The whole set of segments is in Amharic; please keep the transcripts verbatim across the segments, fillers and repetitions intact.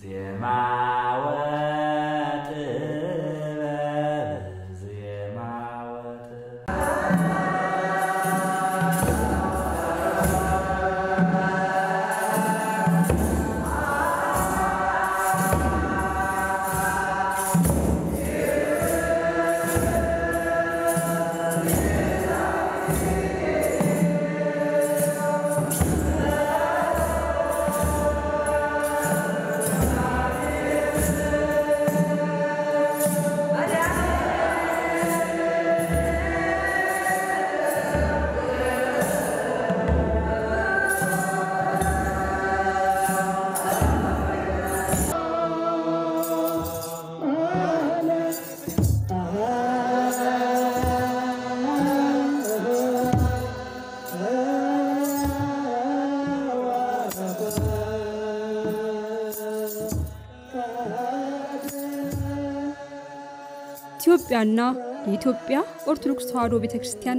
ኢትዮጵያና የኢትዮጵያ ኦርቶዶክስ ተዋሕዶ ቤተክርስቲያን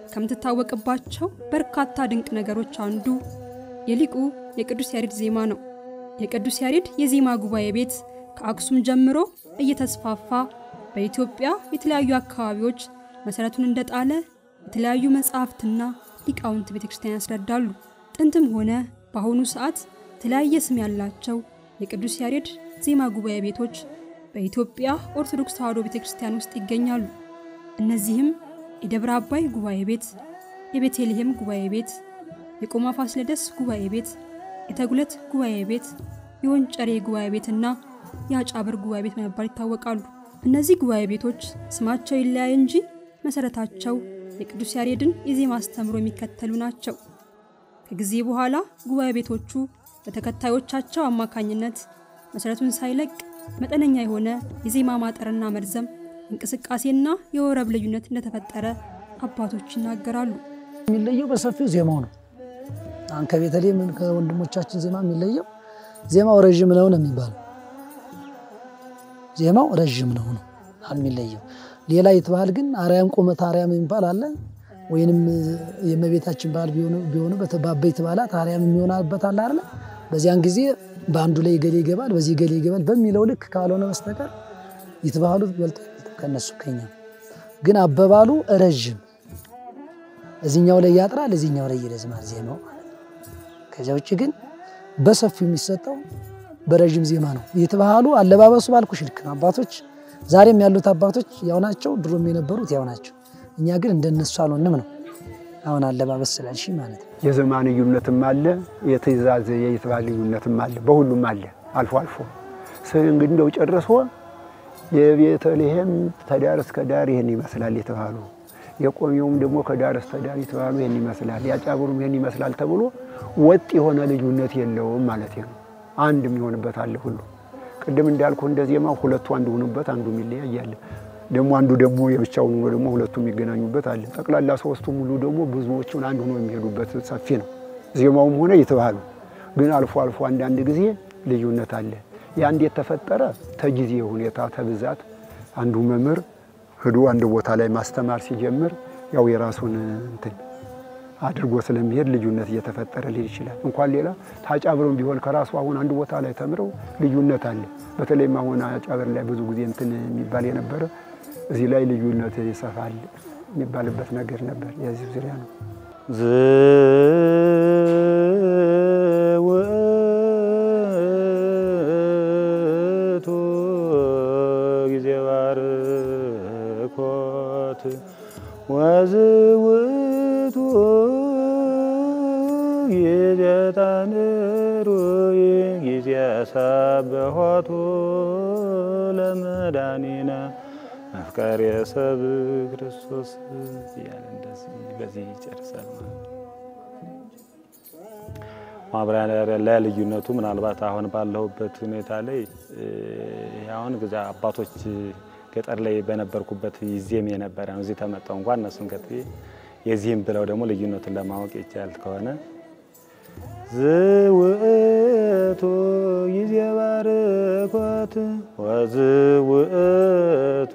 ከምትታወቅባቸው በርካታ ድንቅ ነገሮች አንዱ የሊቁ የቅዱስ ያሬድ ዜማ ነው። የቅዱስ ያሬድ የዜማ ጉባኤ ቤት ከአክሱም ጀምሮ እየተስፋፋ በኢትዮጵያ የተለያዩ አካባቢዎች መሰረቱን እንደጣለ የተለያዩ መጻሕፍትና ሊቃውንት ቤተክርስቲያን ያስረዳሉ። ጥንትም ሆነ በአሁኑ ሰዓት የተለያየ ስም ያላቸው የቅዱስ ያሬድ ዜማ ጉባኤ ቤቶች በኢትዮጵያ ኦርቶዶክስ ተዋሕዶ ቤተክርስቲያን ውስጥ ይገኛሉ። እነዚህም የደብረ አባይ ጉባኤ ቤት፣ የቤተልሔም ጉባኤ ቤት፣ የቆማ ፋሲለደስ ጉባኤ ቤት፣ የተጉለት ጉባኤ ቤት፣ የወንጨሬ ጉባኤ ቤትና የአጫብር ጉባኤ ቤት በመባል ይታወቃሉ። እነዚህ ጉባኤ ቤቶች ስማቸው ይለያይ እንጂ መሰረታቸው የቅዱስ ያሬድን የዜማ አስተምሮ የሚከተሉ ናቸው። ከጊዜ በኋላ ጉባኤ ቤቶቹ በተከታዮቻቸው አማካኝነት መሰረቱን ሳይለቅ መጠነኛ የሆነ የዜማ ማጠርና መርዘም እንቅስቃሴና የወረብ ልዩነት እንደተፈጠረ አባቶች ይናገራሉ። የሚለየው በሰፊው ዜማው ነው። አንከ ቤተልሔም ከወንድሞቻችን ዜማ የሚለየው ዜማው ረጅም ነው ነው የሚባለው። ዜማው ረጅም ነው ነው የሚለየው። ሌላ ይተባል ግን አርያም ቆመት አርያም የሚባል አለ ወይንም የመቤታችን ባል ቢሆን ቢሆን በተባበይ ተባላት አርያም የሚሆናበት አለ አይደል? በዚያን ጊዜ በአንዱ ላይ ገሌ ይገባል በዚህ ገሌ ይገባል በሚለው ልክ ካልሆነ በስተቀር ይተባሉ በልጥ ከነሱ ከኛ ግን አበባሉ ረጅም እዚህኛው ላይ ያጥራል እዚህኛው ላይ ይረዝማል ዜማው። ከዛ ውጪ ግን በሰፊው የሚሰጠው በረጅም ዜማ ነው። ይተባሉ አለባበሱ ባልኩሽ ልክ ነው። አባቶች ዛሬም ያሉት አባቶች ያው ናቸው፣ ድሮም የነበሩት ያው ናቸው። እኛ ግን እንደነሱ አልሆንም ነው አሁን አለባበስ ስላልሽ ማለት ነው። የዘማን ልዩነትም አለ፣ የትእዛዝ የይትባል ልዩነትም አለ፣ በሁሉም አለ አልፎ አልፎ እንግዲህ እንደው ጨርሶ የቤተልሔም ተዳር እስከ ዳር ይሄን ይመስላል የተባሉ የቆሚውም ደግሞ ከዳር እስከ ዳር የተባሉ ይሄን ይመስላል ያጫብሩም ይሄን ይመስላል ተብሎ ወጥ የሆነ ልዩነት የለውም ማለት ነው። አንድ የሚሆንበት አለ ሁሉ ቅድም እንዳልኩ እንደዚህማ ሁለቱ አንድ ሆኑበት አንዱ ይለያያል። ደግሞ አንዱ ደግሞ የብቻውን ነው ደግሞ ሁለቱ የሚገናኙበት አለ። ጠቅላላ ሶስቱ ሙሉ ደግሞ ብዙዎቹን አንድ ሆኖ የሚሄዱበት ሰፊ ነው። ዜማውም ሆነ ይተባሉ ግን አልፎ አልፎ አንድ አንድ ጊዜ ልዩነት አለ። ያንዴ ተፈጠረ ተጊዜ ሁኔታ ተብዛት አንዱ መምህር ሄዶ አንድ ቦታ ላይ ማስተማር ሲጀምር ያው የራሱን እንትን አድርጎ ስለሚሄድ ልዩነት እየተፈጠረ ሊል ይችላል። እንኳን ሌላ ታጫብሩም ቢሆን ከራሱ አሁን አንድ ቦታ ላይ ተምረው ልዩነት አለ። በተለይ ማሆና አጫብር ላይ ብዙ ጊዜ እንትን የሚባል የነበረ እዚህ ላይ ልዩነት ይሰፋል የሚባልበት ነገር ነበር። የዚህ ዙሪያ ነው ዘውቱ ጊዜ ባርኮት ወዝውቱ ጊዜ ታንሩ ጊዜ ሰበሆቱ ለመዳኒና አፍቃሪ ሰብ ክርስቶስ ያለ እንደዚህ በዚህ ይጨርሳል ማለት ነው። ማብራሪያ ላይ ልዩነቱ ምናልባት አሁን ባለሁበት ሁኔታ ላይ ያውን ግዛ አባቶች ገጠር ላይ በነበርኩበት ይዜም የነበረ ነው። እዚህ ተመጣው እንኳን እነሱን ከጥዬ የዚህም ብለው ደግሞ ልዩነቱን ለማወቅ ይቻላል ከሆነ ዝውእቱ ጊዜ ባርኮት ወዝውእቱ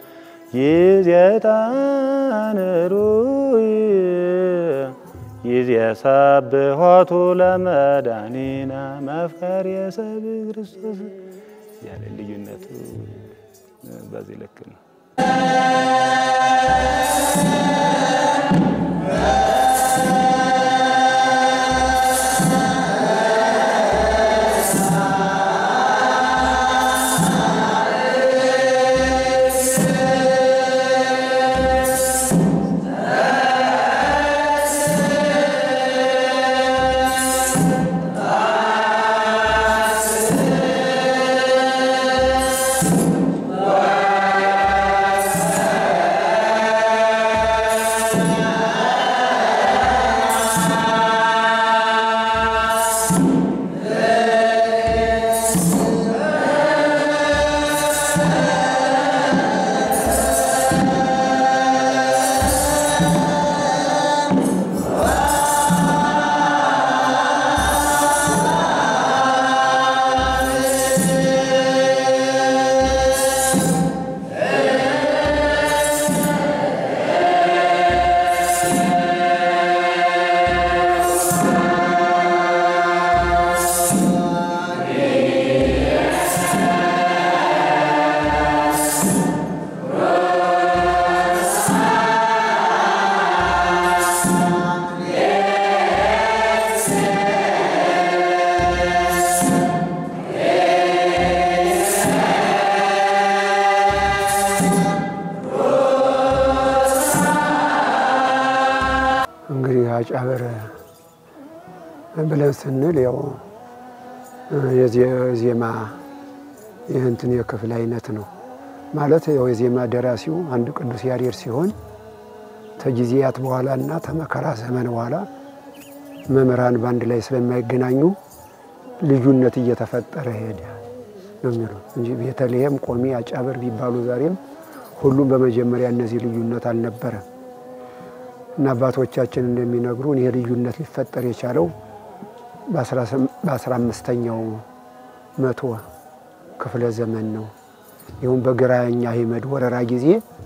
ጊዜ ታንሩ ጊዜ የሰብሖቱ ለመድኃኒነ መፍቀሬ ሰብ ክርስቶስ ያለ ልዩነቱ በዚህ ልክ ነው። አጫበር ብለን ስንል ያው የዜማ የእንትን የክፍል አይነት ነው ማለት ያው የዜማ ደራሲው አንድ ቅዱስ ያሬድ ሲሆን ተጊዜያት በኋላና ተመከራ ዘመን በኋላ መምህራን ባንድ ላይ ስለማይገናኙ ልዩነት እየተፈጠረ ሄደ ነው የሚለው እንጂ ቤተልሔም ቆሚ አጫበር ቢባሉ ዛሬም ሁሉም በመጀመሪያ እነዚህ ልዩነት አልነበረም እና አባቶቻችን እንደሚነግሩን ይሄ ልዩነት ሊፈጠር የቻለው በ15ኛው መቶ ክፍለ ዘመን ነው። ይሁን በግራኛ ሄመድ ወረራ ጊዜ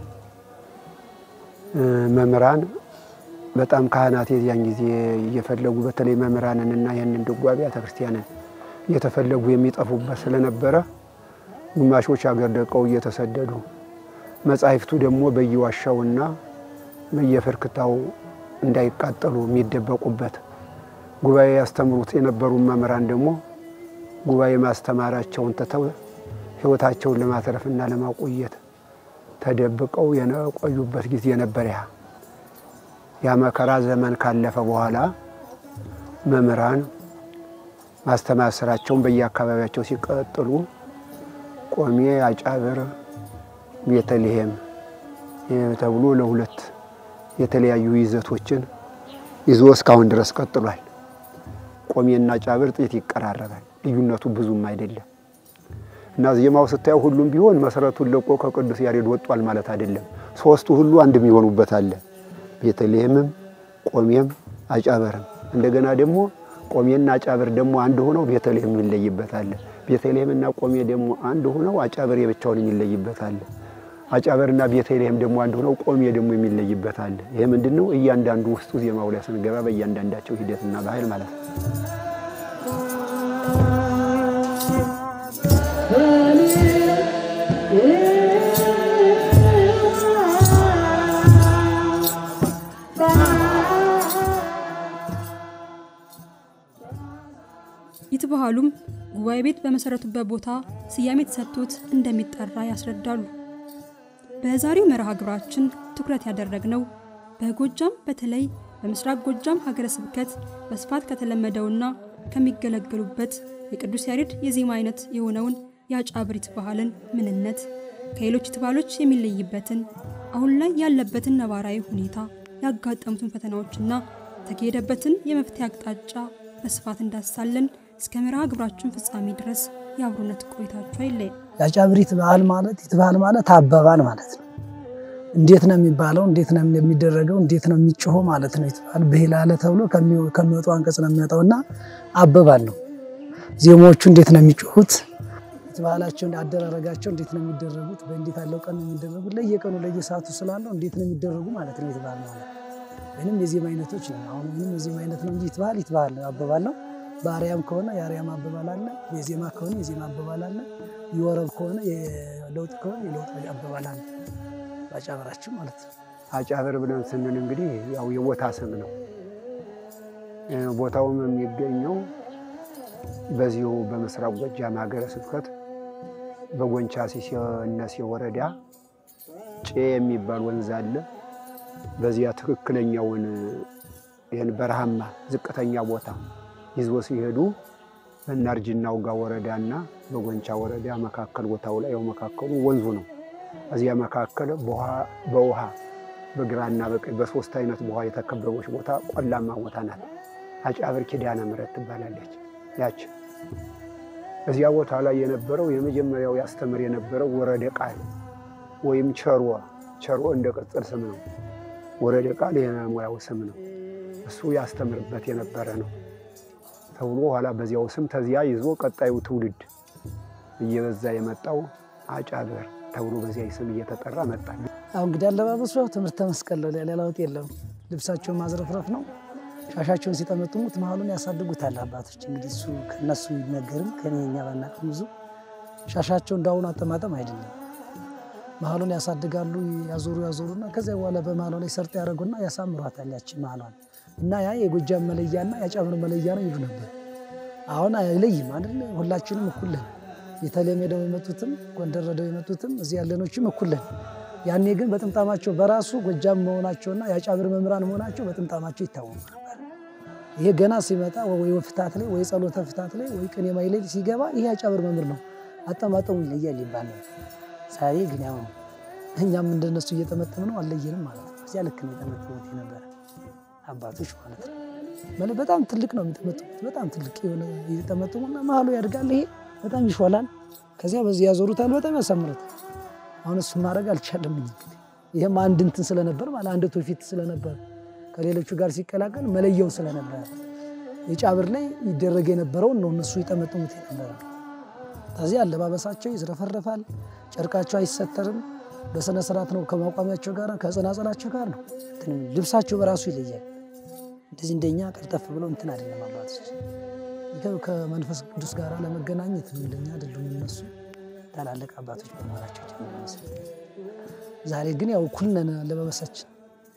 መምህራን በጣም ካህናት የዚያን ጊዜ እየፈለጉ በተለይ መምህራንንና ያንን ድጓቢ አተክርስቲያንን እየተፈለጉ የሚጠፉበት ስለነበረ ግማሾች አገር ደቀው እየተሰደዱ መጻሕፍቱ ደግሞ በየዋሻውና በየፍርክታው እንዳይቃጠሉ የሚደበቁበት ጉባኤ ያስተምሩት የነበሩ መምህራን ደግሞ ጉባኤ ማስተማራቸውን ተተው ሕይወታቸውን ለማተረፍና ለማቆየት ተደብቀው የቆዩበት ጊዜ ነበር። ያ ያ መከራ ዘመን ካለፈ በኋላ መምህራን ማስተማር ስራቸውን በየአካባቢያቸው ሲቀጥሉ ቆሜ አጫበር ቤተልሔም ተብሎ ለሁለት የተለያዩ ይዘቶችን ይዞ እስካሁን ድረስ ቀጥሏል። ቆሜና አጫበር ጥቂት ይቀራረባል፣ ልዩነቱ ብዙም አይደለም እና ዜማው ስታየው ሁሉም ቢሆን መሰረቱን ለቆ ከቅዱስ ያሬድ ወጥቷል ማለት አይደለም። ሶስቱ ሁሉ አንድ የሚሆኑበት አለ። ቤተልሔምም ቆሜም አጫበርም እንደገና ደግሞ ቆሜና አጫበር ደግሞ አንድ ሆነው ቤተልሔም ይለይበታል። ቤተልሔምና ቆሜ ደግሞ አንድ ሆነው አጫበር የብቻውን ይለይበታል። አጫበርና ቤተልሔም ደግሞ አንድ ሆነው ቆሜ ደግሞ የሚለይበታል። ይሄ ምንድነው? እያንዳንዱ ውስጡ ዜማው ላይ ስንገባ በእያንዳንዳቸው ሂደትና ባህል ማለት ነው። ይትበሃሉም ጉባኤ ቤት በመሰረቱበት ቦታ ስያሜ ተሰጥቶት እንደሚጠራ ያስረዳሉ። በዛሬው መርሃ ግብራችን ትኩረት ያደረግነው በጎጃም በተለይ በምስራቅ ጎጃም ሀገረ ስብከት በስፋት ከተለመደውና ከሚገለገሉበት የቅዱስ ያሬድ የዜማ አይነት የሆነውን የአጫብር ይትበሃልን ምንነት ከሌሎች ይትበሃሎች የሚለይበትን አሁን ላይ ያለበትን ነባራዊ ሁኔታ ያጋጠሙትን ፈተናዎችና ተከሄደበትን የመፍትሄ አቅጣጫ በስፋት እንዳሳለን እስከ መርሃ ግብራችን ፍጻሜ ድረስ ያብሩነት ቆይታችሁ አይለይ። የአጫብር ይትበሃል ማለት ይትበሃል ማለት አባባል ማለት ነው። እንዴት ነው የሚባለው? እንዴት ነው የሚደረገው? እንዴት ነው የሚጮኸው ማለት ነው። ይትበሃል በህላለ ተብሎ ከሚወጣው አንቀጽ ነው የሚወጣውና አባባል ነው። ዜማዎቹ እንዴት ነው የሚጮሁት? ይትበሃላቸው አደረረጋቸው እንዴት ነው የሚደረጉት? በእንዴት ያለው ቀን ነው የሚደረጉት? ለየቀኑ ለየሰዓቱ ስላለው እንዴት ነው የሚደረጉ ማለት ነው። ይትበሃል ማለት ወይንም የዜማ አይነቶች ነው። አሁን ምንም የዜማ አይነት ነው እንጂ ይትባል ይትባል አበባል ነው። በአርያም ከሆነ የአርያም አበባል አለ፣ የዜማ ከሆነ የዜማ አበባል አለ፣ የወረብ ከሆነ የለውጥ ከሆነ የለውጥ አበባል አለ። አጫበራችን ማለት ነው። አጫበር ብለን ስንል እንግዲህ ያው የቦታ ስም ነው። ቦታውም የሚገኘው በዚሁ በምስራቅ ጎጃም ሀገረ ስብከት በጎንቻ ሲሲነሲ ወረዳ ጬ የሚባል ወንዝ አለ። በዚያ ትክክለኛውን ይሄን በረሃማ ዝቅተኛ ቦታ ይዞ ሲሄዱ በእናርጅናው ጋ ወረዳና በጎንቻ ወረዳ መካከል ቦታው ላይ ያው መካከሉ ወንዙ ነው። እዚያ መካከል በውሃ በግራና በቀኝ በሶስት አይነት ውሃ የተከበበች ቦታ ቆላማ ቦታ ናት። አጫበር ኪዳነ ምሕረት ትባላለች። ያች እዚያ ቦታ ላይ የነበረው የመጀመሪያው ያስተምር የነበረው ወረደ ቃል ወይም ቸሮ ቸሮ እንደ ቅጽል ስም ነው። ወረደ ቃል የሙያው ስም ነው። እሱ ያስተምርበት የነበረ ነው ተብሎ ኋላ በዚያው ስም ተዚያ ይዞ ቀጣዩ ትውልድ እየበዛ የመጣው አጫበር ተብሎ በዚያ ስም እየተጠራ መጣ። አሁን እንግዲህ አለባበሱ ትምህርተ መስቀል ነው። ሌላ ለውጥ የለም። ልብሳቸውን ማዝረፍረፍ ነው። ሻሻቸውን ሲጠመጥሙት መሃሉን ያሳድጉታል አባቶች። እንግዲህ እሱ ከነሱ ይነገርም ከኔኛ ባናቀም ብዙ ሻሻቸው እንዳሁን አጠማጠም አይደለም። መሃሉን ያሳድጋሉ፣ ያዞሩ ያዞሩና ከዛ በኋላ በመሃሉ ላይ ሰርጥ ያደርጉና ያሳምሯታል ያቺ መሃሏን እና ያ የጎጃም መለያና ያጫብር መለያ ነው ይሉ ነበር። አሁን አይለይም አይደል? ሁላችንም እኩል ነን። የተለመደው የመጡትም ጎንደር ረደው የመጡትም እዚህ ያለኖችም እኩል ነን። ያኔ ግን በጥምጣማቸው በራሱ ጎጃም መሆናቸውና ያጫብር መምራን መሆናቸው በጥምጣማቸው ይታወቁ ነበር። ይሄ ገና ሲመጣ ወይ ወፍታት ላይ ወይ ጸሎተ ፍታት ላይ ወይ ቅኔ ማይሌል ሲገባ ይሄ ያጫብር መምር ነው አጠማጠሙ ይለያል ይባላል። ዛሬ ግን ያው እኛም እንደነሱ እየተመጠም ነው አለየንም ማለት ነው። እዚያ ልክ ነው የተመጠሙት ነበር አባቶች ማለት ነው። ማለት በጣም ትልቅ ነው የሚጠመጡት። በጣም ትልቅ የሆነ የተመጠሙና መሃሉ ያድጋል። ይሄ በጣም ይሾላል። ከዚያ በዚህ ያዞሩታል፣ በጣም ያሳምሩታል። አሁን እሱ ማድረግ አልቻለም። እንግዲህ ይሄም አንድ እንትን ስለነበር ማለት አንድ ትውፊት ስለነበር ከሌሎቹ ጋር ሲቀላቀል መለየው ስለነበር የጫብር ላይ ይደረግ የነበረው ነው እነሱ ይጠመጥሙት የነበረው። ታዲያ አለባበሳቸው ይዝረፈረፋል፣ ጨርቃቸው አይሰተርም። በስነ ስርዓት ነው ከማቋሚያቸው ጋር ከጸናጸላቸው ጋር ነው። ልብሳቸው በራሱ ይለያል። እንደዚህ እንደኛ ቀርጠፍ ብሎ እንትን አይደለም አባቶች። ይሄው ከመንፈስ ቅዱስ ጋር ለመገናኘት እንደኛ አይደሉም እነሱ ታላላቅ አባቶች በመሆናቸው ጀምሮ። ዛሬ ግን ያው እኩል ነን አለባበሳችን።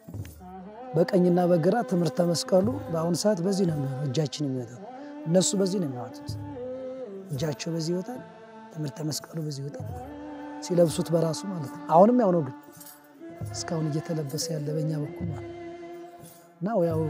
በቀኝና በግራ ትምህርተ መስቀሉ በአሁን ሰዓት በዚህ ነው የሚሆነው። እጃችን የሚወጣው እነሱ በዚህ ነው የሚያወጡት። እጃቸው በዚህ ይወጣል፣ ትምህርተ መስቀሉ በዚህ ይወጣል። ሲለብሱት በራሱ ማለት ነው። አሁንም ያው ነው ግን እስካሁን እየተለበሰ ያለ በእኛ በኩል ማለት ነው። ያው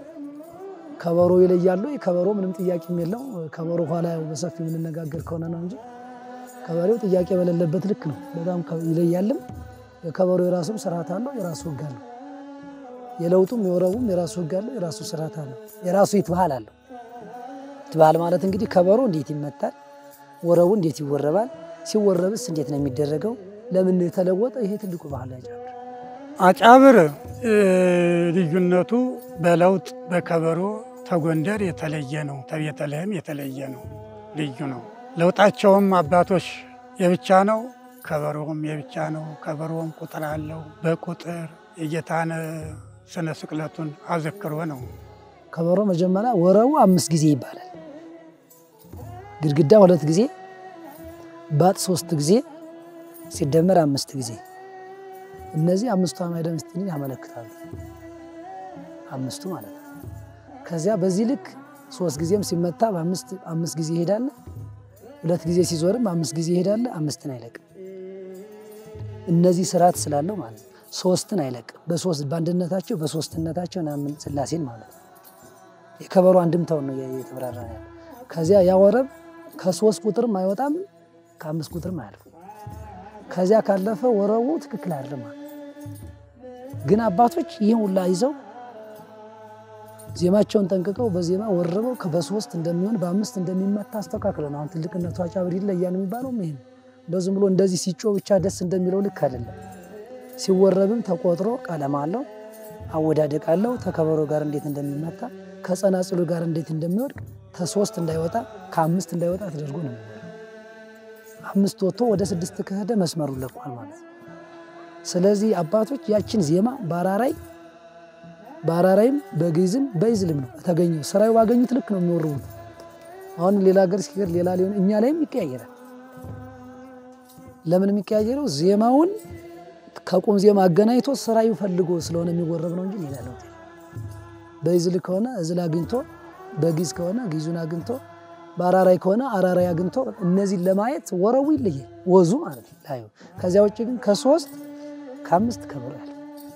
ከበሮ ይለያሉ። ከበሮ ምንም ጥያቄም የለው። ከበሮ ኋላ ያው በሰፊ የምንነጋገር ከሆነ ነው እንጂ ከበሮው ጥያቄ በሌለበት ልክ ነው። በጣም ይለያልም። የከበሮ የራሱም ስርዓት አለው፣ የራሱ ህግ አለው። የለውጡም የወረቡም የራሱ ህግ አለው፣ የራሱ ስርዓት አለው፣ የራሱ ይትባል አለው። ይትባል ማለት እንግዲህ ከበሮ እንዴት ይመታል፣ ወረቡ እንዴት ይወረባል፣ ሲወረብስ እንዴት ነው የሚደረገው፣ ለምን ተለወጠ? ይሄ ትልቁ ባህል ያጫብር አጫብር ልዩነቱ በለውጥ በከበሮ ተጎንደር የተለየ ነው፣ ተቤተልሔም የተለየ ነው፣ ልዩ ነው። ለውጣቸውም አባቶች የብቻ ነው፣ ከበሮም የብቻ ነው። ከበሮም ቁጥር አለው። በቁጥር የጌታን ስነ ስቅለቱን አዘክሮ ነው። ከበሮ መጀመሪያ ወረቡ አምስት ጊዜ ይባላል። ግድግዳ ሁለት ጊዜ፣ ባጥ ሶስት ጊዜ ሲደመር አምስት ጊዜ። እነዚህ አምስቱ አዕማደ ምስጢርን ያመለክታሉ። አምስቱ ማለት ነው። ከዚያ በዚህ ልክ ሶስት ጊዜም ሲመታ በአምስት አምስት ጊዜ ይሄዳል። ሁለት ጊዜ ሲዞርም አምስት ጊዜ ይሄዳል። አምስትን አይለቅም። እነዚህ ስርዓት ስላለው ማለት ነው። ሶስትን አይለቅም። በሶስት ባንድነታቸው በሶስትነታቸው ናምን ስላሴን ማለት ነው። የከበሮ አንድምታው ነው የተብራራ ያለው። ከዚያ ያወረብ ከሶስት ቁጥርም አይወጣም፣ ከአምስት ቁጥርም አያልፍም። ከዚያ ካለፈ ወረቡ ትክክል አይደለም። ግን አባቶች ይሄን ሁላ ይዘው ዜማቸውን ጠንቅቀው በዜማ ወርበው በሶስት እንደሚሆን በአምስት እንደሚመታ አስተካክለው ነው። አሁን ትልቅነቱ አጫብር ይለያል የሚባለው ይሄ ነው። እንደዚህ ብሎ እንደዚህ ሲጮ ብቻ ደስ እንደሚለው ልክ አይደለም። ሲወረብም ተቆጥሮ ቀለም አለው፣ አወዳደቅ አለው። ተከበሮ ጋር እንዴት እንደሚመታ ከጸናጽሉ ጋር እንዴት እንደሚወድቅ ተሶስት እንዳይወጣ ከአምስት እንዳይወጣ ተደርጎ ነው። አምስት ወጥቶ ወደ ስድስት ከሄደ መስመሩ ለቋል ማለት ነው። ስለዚህ አባቶች ያችን ዜማ ባራራይ በአራራይም በግዕዝም በይዝልም ነው ተገኘው ስራው ባገኙት ልክ ነው የሚወርቡት አሁን ሌላ ሀገር ሲገር ሌላ ሊሆን እኛ ላይም ይቀያየራል ለምን የሚቀያየረው ዜማውን ከቁም ዜማ አገናኝቶ ስራዩ ፈልጎ ስለሆነ የሚወረብ ነው እንጂ ሌላ ነው በይዝል ከሆነ እዝል አግኝቶ በግዕዝ ከሆነ ግዕዙን አግኝቶ በአራራይ ከሆነ አራራይ አግኝቶ እነዚህ ለማየት ወረቡ ይለያል ወዙ ማለት ነው ከዚያ ውጪ ግን ከሶስት ከአምስት ከብር ያለ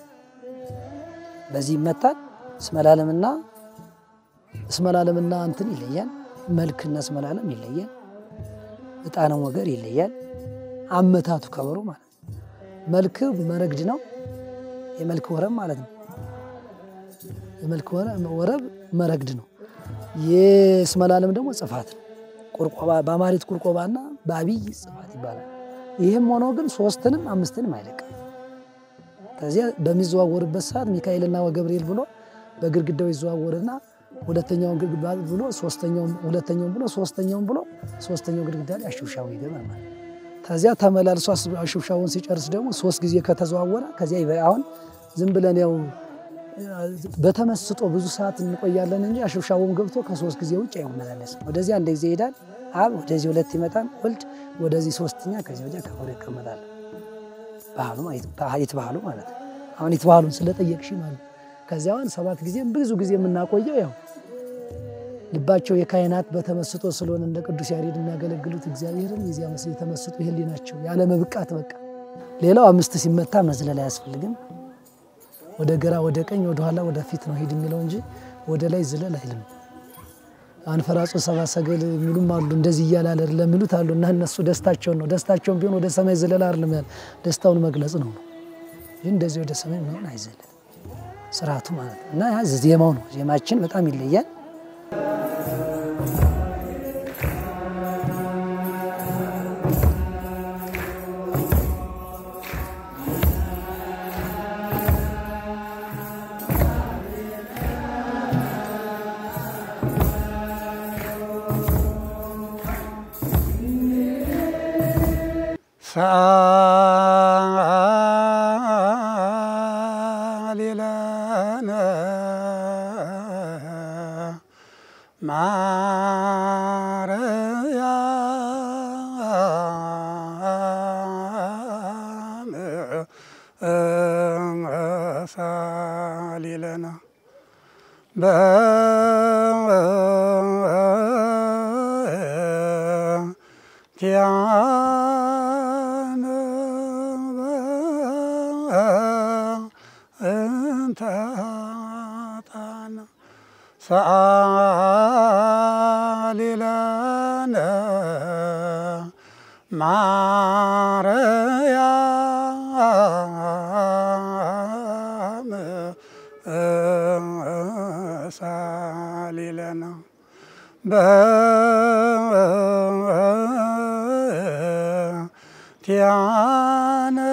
በዚህ መጣል ስመላለምና ስመላለምና እንትን ይለያል መልክና ስመላለም ይለያል እጣነ ወገር ይለያል አመታቱ ከበሩ ማለት መልክ መረግድ ነው የመልክ ወረብ ማለት ነው የመልክ ወረብ መረግድ ነው የስመላለም ደግሞ ጽፋት ነው ቁርቆባ በአማሪት ቁርቆባና በአብይ ጽፋት ይባላል ይሄም ሆኖ ግን ሶስትንም አምስትንም አይለቅ ከዚያ በሚዘዋወርበት ሰዓት ሚካኤልና ወገብርኤል ብሎ በግርግዳው ይዘዋወርና ሁለተኛው ግርግዳ ብሎ ሶስተኛው ሁለተኛው ብሎ ሶስተኛው ብሎ ሶስተኛው ግርግዳ ላይ አሽውሻው ይገባል ማለት ከዚያ ተመላልሶ አሽውሻውን ሲጨርስ ደግሞ ሶስት ጊዜ ከተዘዋወረ ከዚያ አሁን ዝም ብለን ያው በተመስጦ ብዙ ሰዓት እንቆያለን እንጂ አሽውሻውን ገብቶ ከሶስት ጊዜ ውጭ አይመላለስ ወደዚህ አንድ ጊዜ ይሄዳል አብ ወደዚህ ሁለት ይመጣል ወልድ ወደዚህ ሶስተኛ ከዚህ ወዲያ ከሆነ ይቀመጣል ባህሉ ማለት ባህሉ ማለት አሁን ይተባሉን ስለጠየቅሽ ማለት ከዚያውን ሰባት ጊዜ ብዙ ጊዜ የምናቆየው ያው ልባቸው የካህናት በተመስጦ ስለሆነ እንደ ቅዱስ ያሬድ የሚያገለግሉት እግዚአብሔርን የዚያ መስል የተመስጦ ይህሊናቸው ያለ መብቃት በቃ ሌላው አምስት ሲመታ መዝለል አያስፈልግም ወደ ግራ ወደ ቀኝ ወደ ኋላ ወደ ፊት ነው ሄድ የሚለው እንጂ ወደ ላይ ዝለል አይልም አንፈራጾ ሰባ ሰገል የሚሉም አሉ እንደዚህ ይያላል ለሚሉት አሉና እነሱ ደስታቸው ነው ደስታቸውን ቢሆን ወደ ሰማይ ዝለል አይደለም ደስታውን መግለጽ ነው እንደዚህ ወደ ሰማይ ነው አይዘል ስራቱ ማለት እና ያ ዜማው ነው ዜማችን በጣም ይለያል ሳሊላና ማርያም ሳሊላና በቲያ سأليلنا مريم سأليلنا بتيانا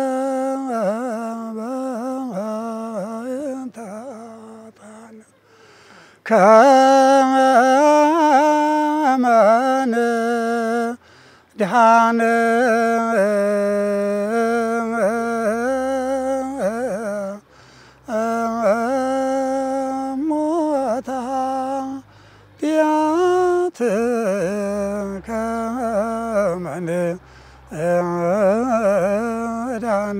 كمان دهان موتا بيات كمان دهان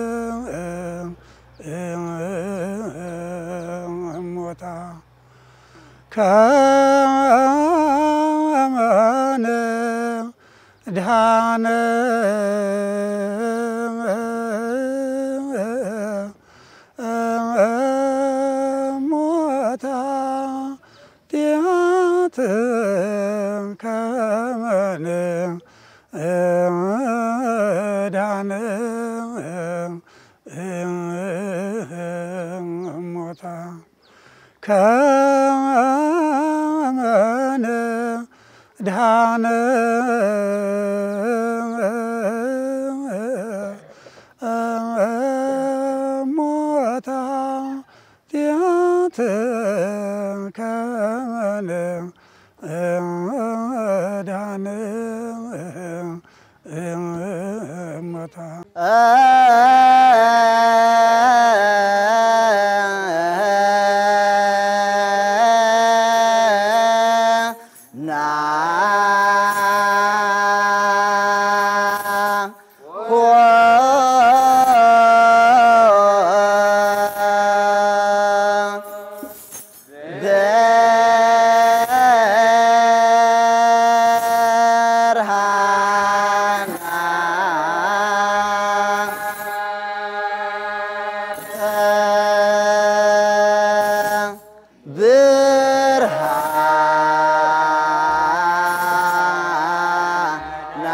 موتا كمان دهان موتا ديات كمان دهان موتا كمان دهان موتا ديات كمان دهان موتا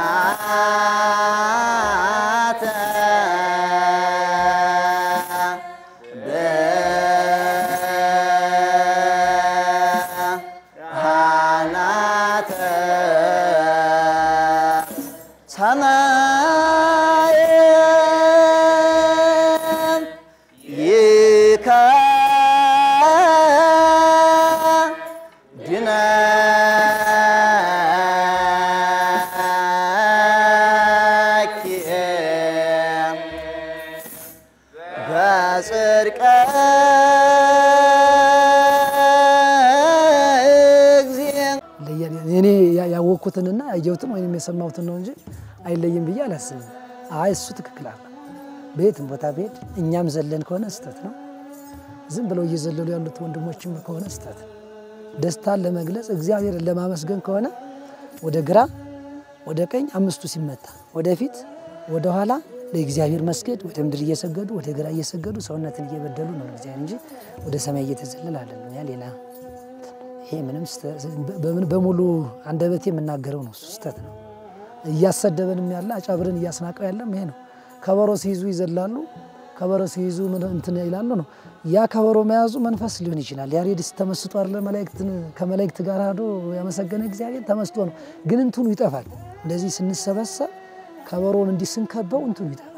እኔ ያወቅኩትንና ያየሁትን ወይንም የሰማሁትን ነው እንጂ አይለይም ብዬ አላስብም። አይ እሱ ትክክል አለ። ቤትም ቦታ ቤት እኛም ዘለን ከሆነ ስተት ነው። ዝም ብለው እየዘለሉ ያሉት ወንድሞችም ከሆነ ስተት። ደስታን ለመግለጽ እግዚአብሔርን ለማመስገን ከሆነ ወደ ግራ ወደ ቀኝ አምስቱ ሲመታ ወደፊት ወደ ኋላ ለእግዚአብሔር መስገድ ወደ ምድር እየሰገዱ ወደ ግራ እየሰገዱ ሰውነትን እየበደሉ ነው እግዚአብሔር እንጂ ወደ ሰማይ እየተዘለለ አይደለም። ያ ሌላ ይሄ ምንም በምን በሙሉ አንደበቴ የምናገረው ነው። ስተት ነው። እያሰደበንም ያለ አጫብረን እያስናቀው ያለም ይሄ ነው። ከበሮ ሲይዙ ይዘላሉ፣ ከበሮ ሲይዙ እንትን ይላሉ ነው። ያ ከበሮ መያዙ መንፈስ ሊሆን ይችላል። ያሬድስ ተመስጦ አይደለ መላእክትን ከመላእክት ጋር ሄዶ ያመሰገነ እግዚአብሔር ተመስጦ ነው። ግን እንትኑ ይጠፋል። እንደዚህ ስንሰበሰብ ከበሮን እንዲህ ስንከበው እንትኑ ይጠፋል።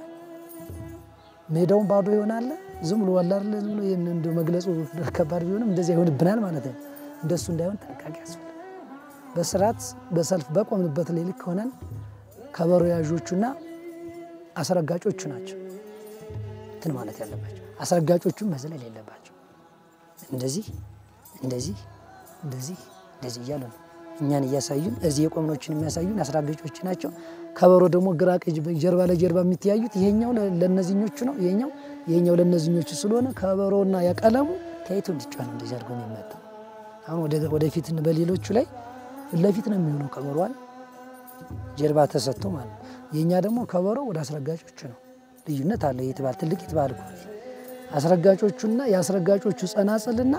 ሜዳውን ባዶ ይሆናል። ዝም ብሎ ወላር ዝም ብሎ ይሄን እንደው መግለጹ ከባድ ቢሆንም እንደዚህ ይሆንብናል ማለት ነው። እንደሱ እንዳይሆን ጥንቃቄ ያስፈልጋል። በስርዓት በሰልፍ በቆምንበት ላይ ልክ ሆነን ከበሮ ያዦቹና አስረጋጮቹ ናቸው እንትን ማለት ያለባቸው። አስረጋጮቹም መዝለል የለባቸው። እንደዚህ እንደዚህ እንደዚህ እንደዚህ እያሉ ነው እኛን እያሳዩን እዚህ የቆምኖችን የሚያሳዩን አስረጋጮች ናቸው። ከበሮ ደግሞ ግራ ቀኝ ጀርባ ለጀርባ የሚተያዩት ይሄኛው ለነዚህኞቹ ነው፣ ይሄኛው ይሄኛው ለነዚህኞቹ ስለሆነ ከበሮና ያቀለሙ ከይቱ እንዲጫን እንደዚህ አድርጎ ነው የሚመጣው። አሁን ወደ ወደፊት በሌሎቹ ላይ ለፊት ነው የሚሆነው ከበሮዋል ጀርባ ተሰጥቶ ማለት ነው። የኛ ደግሞ ከበሮ ወደ አስረጋጮቹ ነው። ልዩነት አለ። ይትባል ትልቅ ይትባል እኮ አስረጋጮቹና ያስረጋጮቹ ጸናጽልና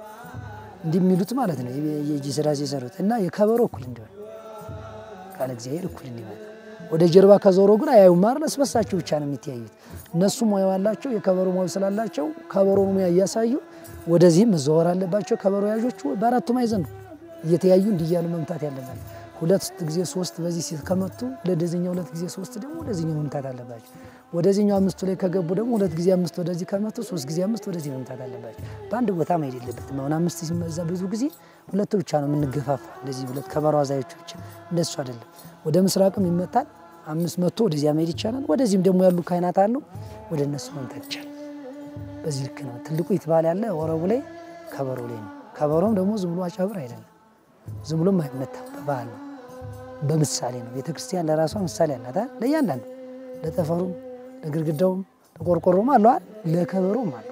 እንዲሚሉት ማለት ነው። የጂ ስራ ሲሰሩት እና የከበሮ እኩል እንዲሆን ቃል እግዚአብሔር እኩል እንዲመጣ ወደ ጀርባ ከዞሮ ግን አያዩም ማለት ለስበሳቸው ብቻ ነው የሚተያዩት። እነሱ ሙያው አላቸው፣ የከበሮ ሙያው ስላላቸው ከበሮውን ሙያ እያሳዩ ወደዚህም መዘወር አለባቸው። ከበሮ ያዦቹ በአራቱ ማዕዘን እየተያዩ እንዲያሉ መምታት ያለባቸው። ሁለት ጊዜ ሶስት በዚህ ሲከመቱ ለደዚህኛው ሁለት ጊዜ ሶስት ደግሞ ወደዚህኛው መምታት አለባቸው። ወደዚህኛው አምስቱ ላይ ከገቡ ደግሞ ሁለት ጊዜ አምስት ወደዚህ ከመቱ ሶስት ጊዜ አምስት ወደዚህ መምታት አለባቸው። በአንድ ቦታ ማይድ የለበትም። አሁን አምስት ሲመዛ ብዙ ጊዜ ሁለት ብቻ ነው የምንገፋፋ። እንደዚህ ሁለት ከበሮ አዛዮች ብቻ እንደሱ አይደለም። ወደ ምስራቅም ይመታል አምስት መቶ ወደዚያ ማይድ ይቻላል። ወደዚህም ደግሞ ያሉ ካህናት አሉ ወደ እነሱ መምታት ይቻላል። በዚህ ልክ ነው ትልቁ ይትባል ያለ ወረቡ ላይ ከበሮ ላይ ነው። ከበሮም ደግሞ ዝም ብሎ አጫብር አይደለም፣ ዝም ብሎ ማይመታ በባህል ነው፣ በምሳሌ ነው። ቤተክርስቲያን ለራሷ ምሳሌ አላት አይደል? ለእያንዳንዱ ለጠፈሩም ለግርግዳውም ለቆርቆሮም አለው ለከበሮም አለው።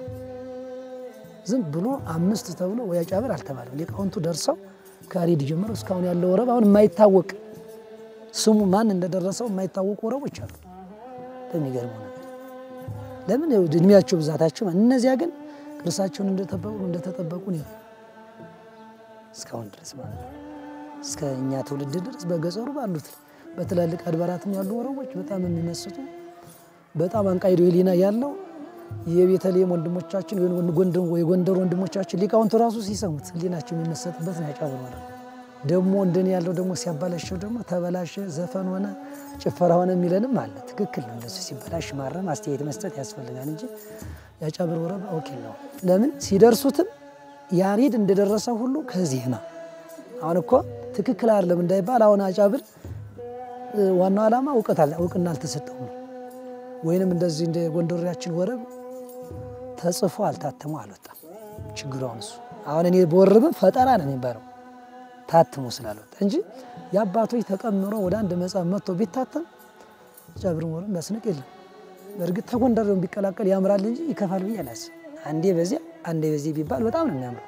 ዝም ብሎ አምስት ተብሎ ወይ አጫብር አልተባለም። ሊቃውንቱ ደርሰው ከያሬድ ጀምሮ እስካሁን ያለው ወረብ አሁን የማይታወቅ ስሙ ማን እንደደረሰው የማይታወቁ ወረቦች አሉ። በሚገርመው ነገር ለምን እድሜያቸው ብዛታቸው እነዚያ ግን ቅርሳቸውን እንደተጠበቁ እንደተጠበቁ ነው እስካሁን ድረስ ማለት ነው። እስከ እኛ ትውልድ ድረስ በገጸሩ ባሉት በትላልቅ አድባራትም ያሉ ወረቦች በጣም የሚመስጡ በጣም አንቃይዶ ሊና ያለው የቤተልሔም ወንድሞቻችን ወንድም ወይ ጎንደር ወንድሞቻችን ሊቃውንቱ ራሱ ሲሰሙት ሊናቸው የሚመሰጥበት ነው ያጫብሩ ወረብ። ደግሞ እንደኔ ያለው ደግሞ ሲያባላሽው ደግሞ ተበላሸ ዘፈን ሆነ ጭፈራ ሆነ የሚለንም አለ። ትክክል ነው። እንደሱ ሲበላሽ ማረም አስተያየት መስጠት ያስፈልጋል እንጂ ያጫብር ወረብ ኦኬ ነው። ለምን ሲደርሱትም ያሬድ እንደደረሰው ሁሉ ከዚህ ነው። አሁን እኮ ትክክል አይደለም እንዳይባል አሁን አጫብር ዋናው ዓላማ እውቀት አለ እውቅና አልተሰጠውም። ወይንም እንደዚህ እንደ ጎንደሪያችን ወረብ ተጽፎ አልታተሙ አልወጣም። ችግሩ አሁን እሱ አሁን እኔ በወረብም ፈጠራ ነው የሚባለው ታትሞ ስላልወጣ እንጂ ያባቶች ተቀምሮ ወደ አንድ መጽሐፍ መጥቶ ቢታተም አጫብር ወረብ መስነቅ የለም። በእርግጥ ተጎንደር ቢቀላቀል ያምራል እንጂ ይከፋል ብዬ አላስብም። አንዴ በዚያ አንዴ በዚህ ቢባል በጣም ነው የሚያምረው።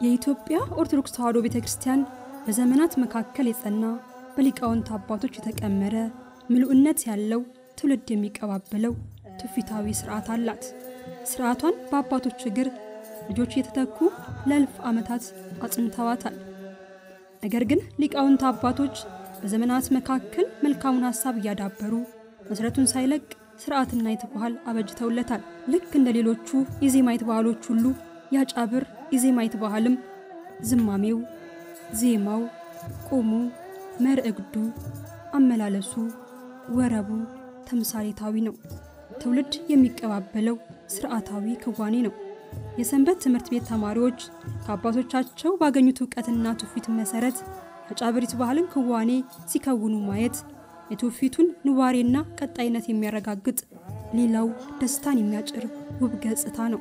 የኢትዮጵያ ኦርቶዶክስ ተዋሕዶ ቤተክርስቲያን በዘመናት መካከል የጸና በሊቃውንት አባቶች የተቀመረ ምሉዕነት ያለው ትውልድ የሚቀባበለው ትውፊታዊ ስርዓት አላት። ስርዓቷን በአባቶች እግር ልጆች የተተኩ ለእልፍ ዓመታት አጽንተዋታል። ነገር ግን ሊቃውንት አባቶች በዘመናት መካከል መልካሙን ሐሳብ እያዳበሩ መሰረቱን ሳይለቅ ስርዓትና የተባህል አበጅተውለታል። ልክ እንደ ሌሎቹ የዜማ የተባህሎች ሁሉ ያጫብር የዜማ የተባህልም ዝማሜው፣ ዜማው፣ ቆሙ፣ መርዕግዱ፣ አመላለሱ፣ ወረቡ ተምሳሌታዊ ነው። ትውልድ የሚቀባበለው ስርዓታዊ ክዋኔ ነው። የሰንበት ትምህርት ቤት ተማሪዎች ከአባቶቻቸው ባገኙት ዕውቀትና ትውፊት መሰረት ያጫብር የተባህልን ክዋኔ ሲከውኑ ማየት የትውፊቱን ንዋሬና ቀጣይነት የሚያረጋግጥ ሌላው ደስታን የሚያጭር ውብ ገጽታ ነው።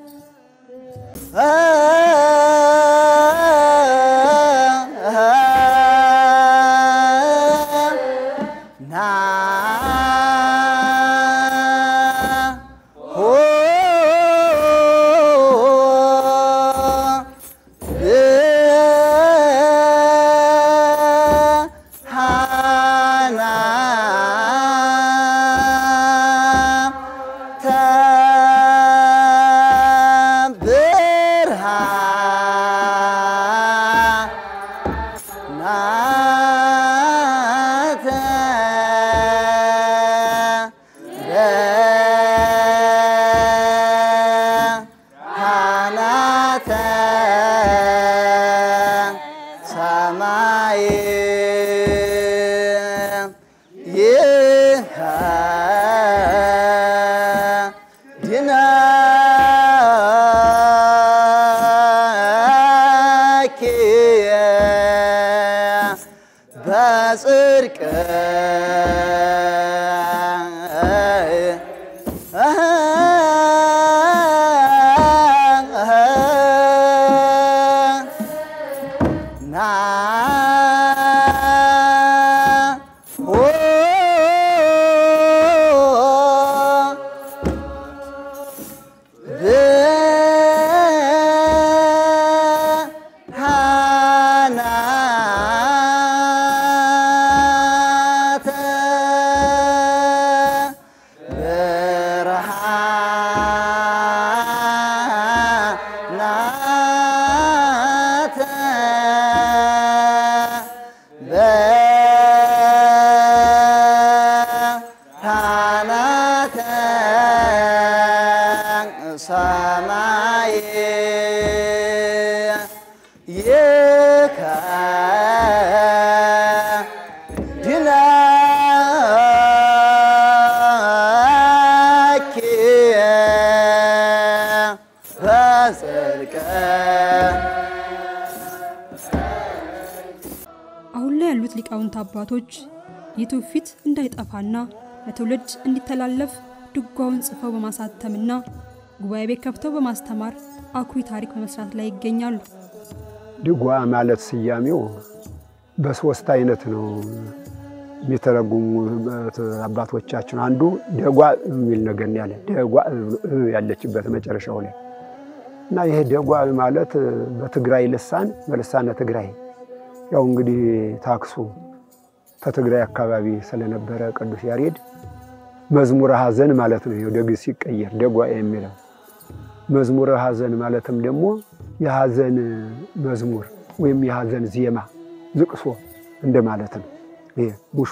አሁን ላይ ያሉት ሊቃውንት አባቶች የትውፊት እንዳይጠፋና ለትውልድ እንዲተላለፍ ድጓውን ጽፈው በማሳተምና ጉባኤ ቤት ከፍተው በማስተማር አኩሪ ታሪክ በመስራት ላይ ይገኛሉ። ድጓ ማለት ስያሜው በሶስት አይነት ነው የሚተረጉሙት አባቶቻችን። አንዱ ደጓ የሚል ነገር ያለ ደጓ ያለችበት መጨረሻው ላይ እና ይሄ ደጓ ማለት በትግራይ ልሳን በልሳነ ትግራይ ያው እንግዲህ ታክሱ ከትግራይ አካባቢ ስለነበረ ቅዱስ ያሬድ መዝሙረ ሐዘን ማለት ነው። ወደ ግዕዝ ሲቀየር ደጓ የሚለው መዝሙረ ሐዘን ማለትም ደግሞ የሐዘን መዝሙር ወይም የሐዘን ዜማ ዝቅሶ እንደማለት ነው። ይሄ ሙሾ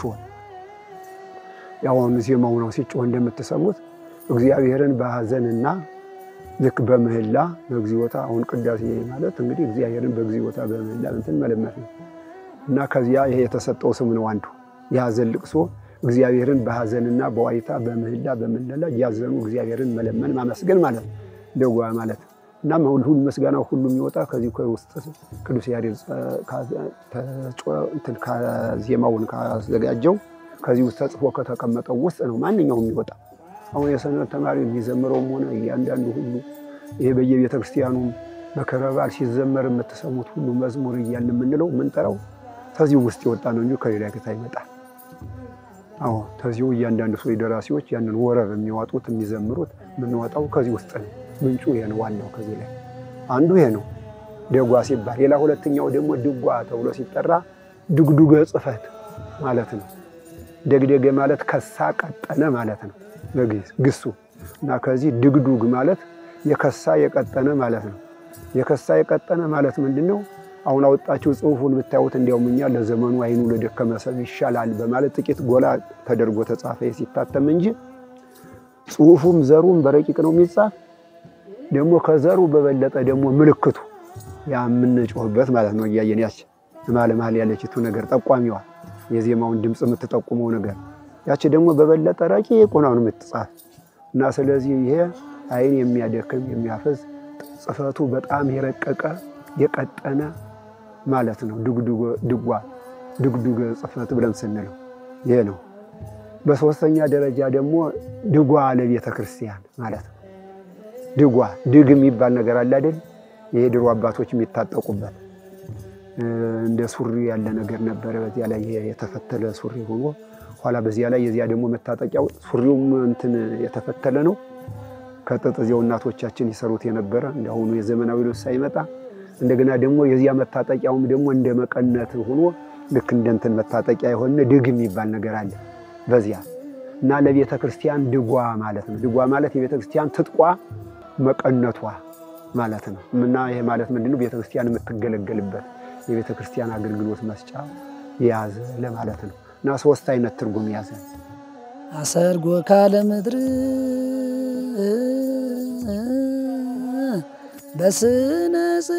ያው ዜማው ነው ሲጮህ እንደምትሰሙት እግዚአብሔርን በሐዘንና ልክ በመህላ በግዚዮታ አሁን ቅዳሴ ማለት እንግዲህ እግዚአብሔርን በግዚዮታ በመህላ እንትን መለመት ነው እና ከዚያ ይሄ የተሰጠው ስም ነው። አንዱ የሐዘን ልቅሶ እግዚአብሔርን በሐዘንና በዋይታ በመህላ በመለላ ያዘኑ እግዚአብሔርን መለመን ማመስገን ማለት ነው ደጓ ማለት እና ሁሉ መስጋናው ሁሉ የሚወጣ ከዚህ ከውስጥ ቅዱስ ያሬድ እንትን ከዜማውን ካዘጋጀው ከዚህ ውስጥ ተጽፎ ከተቀመጠው ውስጥ ነው ማንኛውም የሚወጣ። አሁን የሰንበት ተማሪ የሚዘምረውም ሆነ እያንዳንዱ ሁሉ ይሄ በየቤተ ክርስቲያኑ በከረባል ሲዘመር የምትሰሙት ሁሉ መዝሙር እያልን የምንለው ምንጠራው ከዚህ ውስጥ የወጣ ነው እንጂ ከሌላ ከታ ይመጣል። አዎ ከዚሁ እያንዳንዱ ሰው ደራሲዎች ያንን ወረብ የሚዋጡት የሚዘምሩት ምንወጣው ከዚህ ውስጥ ነው። ምንጩ ይሄ ነው ዋናው። ከዚህ ላይ አንዱ ይሄ ነው። ደጓ ሲባል ሌላ ሁለተኛው ደግሞ ድጓ ተብሎ ሲጠራ ድግዱገ ጽፈት ማለት ነው። ደግደገ ማለት ከሳ ቀጠነ ማለት ነው በግዕዝ ግሱ እና ከዚህ ድግዱግ ማለት የከሳ የቀጠነ ማለት ነው። የከሳ የቀጠነ ማለት ምንድነው? አሁን አወጣችሁ ጽሁፉን ብታዩት እንዲያውም እኛ ለዘመኑ አይኑ ለደከመ ሰው ይሻላል በማለት ጥቂት ጎላ ተደርጎ ተጻፈ ሲታተም እንጂ ጽሁፉም ዘሩም በረቂቅ ነው የሚጻፍ። ደግሞ ከዘሩ በበለጠ ደግሞ ምልክቱ ያ የምንጮህበት ማለት ነው እያየን ያች ማለት ማለት ያለችቱ ነገር ጠቋሚዋ የዜማውን ድምጽ የምትጠቁመው ነገር ያች ደግሞ በበለጠ ረቂቅ ሆና ነው የምትጻፍ እና ስለዚህ ይሄ አይን የሚያደክም የሚያፈዝ ጽፈቱ በጣም የረቀቀ የቀጠነ ማለት ነው። ድግዱግ ድጓ ድግዱግ ጽፈት ብለን ስንለው ይሄ ነው። በሶስተኛ ደረጃ ደግሞ ድጓ ለቤተ ክርስቲያን ማለት ነው። ድጓ ድግ የሚባል ነገር አለ አይደል? ይሄ ድሮ አባቶች የሚታጠቁበት እንደ ሱሪ ያለ ነገር ነበር። በዚያ ላይ የተፈተለ ሱሪ ሆኖ ኋላ በዚያ ላይ የዚያ ደግሞ መታጠቂያው ሱሪውም እንትን የተፈተለ ነው። ከጥጥ እዚያው እናቶቻችን ይሰሩት የነበረ እንደሆኑ የዘመናዊ ልብስ ሳይመጣ እንደገና ደግሞ የዚያ መታጠቂያውም ደግሞ እንደ መቀነት ሆኖ ልክ እንደ እንትን መታጠቂያ የሆነ ድግ የሚባል ነገር አለ በዚያ እና ለቤተ ክርስቲያን ድጓ ማለት ነው። ድጓ ማለት የቤተ ክርስቲያን ትጥቋ መቀነቷ ማለት ነው። እና ይሄ ማለት ምንድነው? ቤተ ክርስቲያን የምትገለገልበት የቤተ ክርስቲያን አገልግሎት መስጫ ያዘ ለማለት ነው። እና ሶስት አይነት ትርጉም ያዘ። አሰርጎ ካለ ምድር በስነ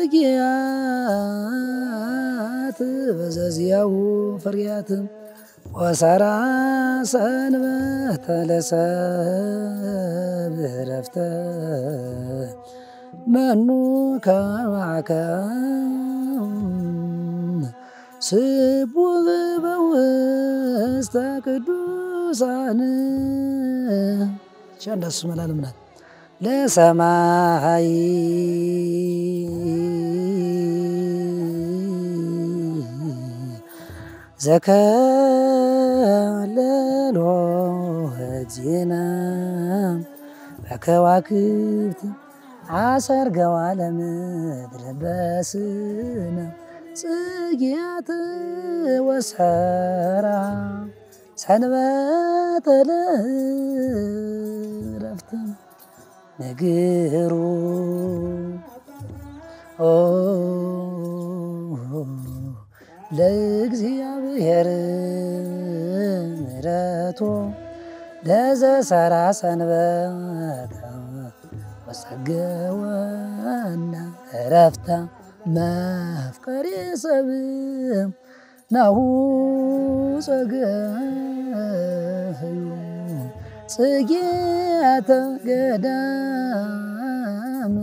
ጽጌያት በዘዚያው ፍሬያት ወሰራ ሰንበተ ለሰብእ ዕረፍተ መኑ ከማከ ስቡሕ በውስተ ቅዱሳን ቻንዳስ መላለም ናት ለሰማይ ዘከለሎ ዜና በከዋክብት አሰርገዋ ለምድር በስነ ጽጌያት ወሰራ ሰንበተ ለዕረፍት ንግሩ ለእግዚአብሔር ምሕረቱ ለዘሰራ ሰንበተ ወጸገወና ዕረፍተ መፍቀሬ ሰብእ ናሁ ጸገዩ ጽጌያተ ገዳም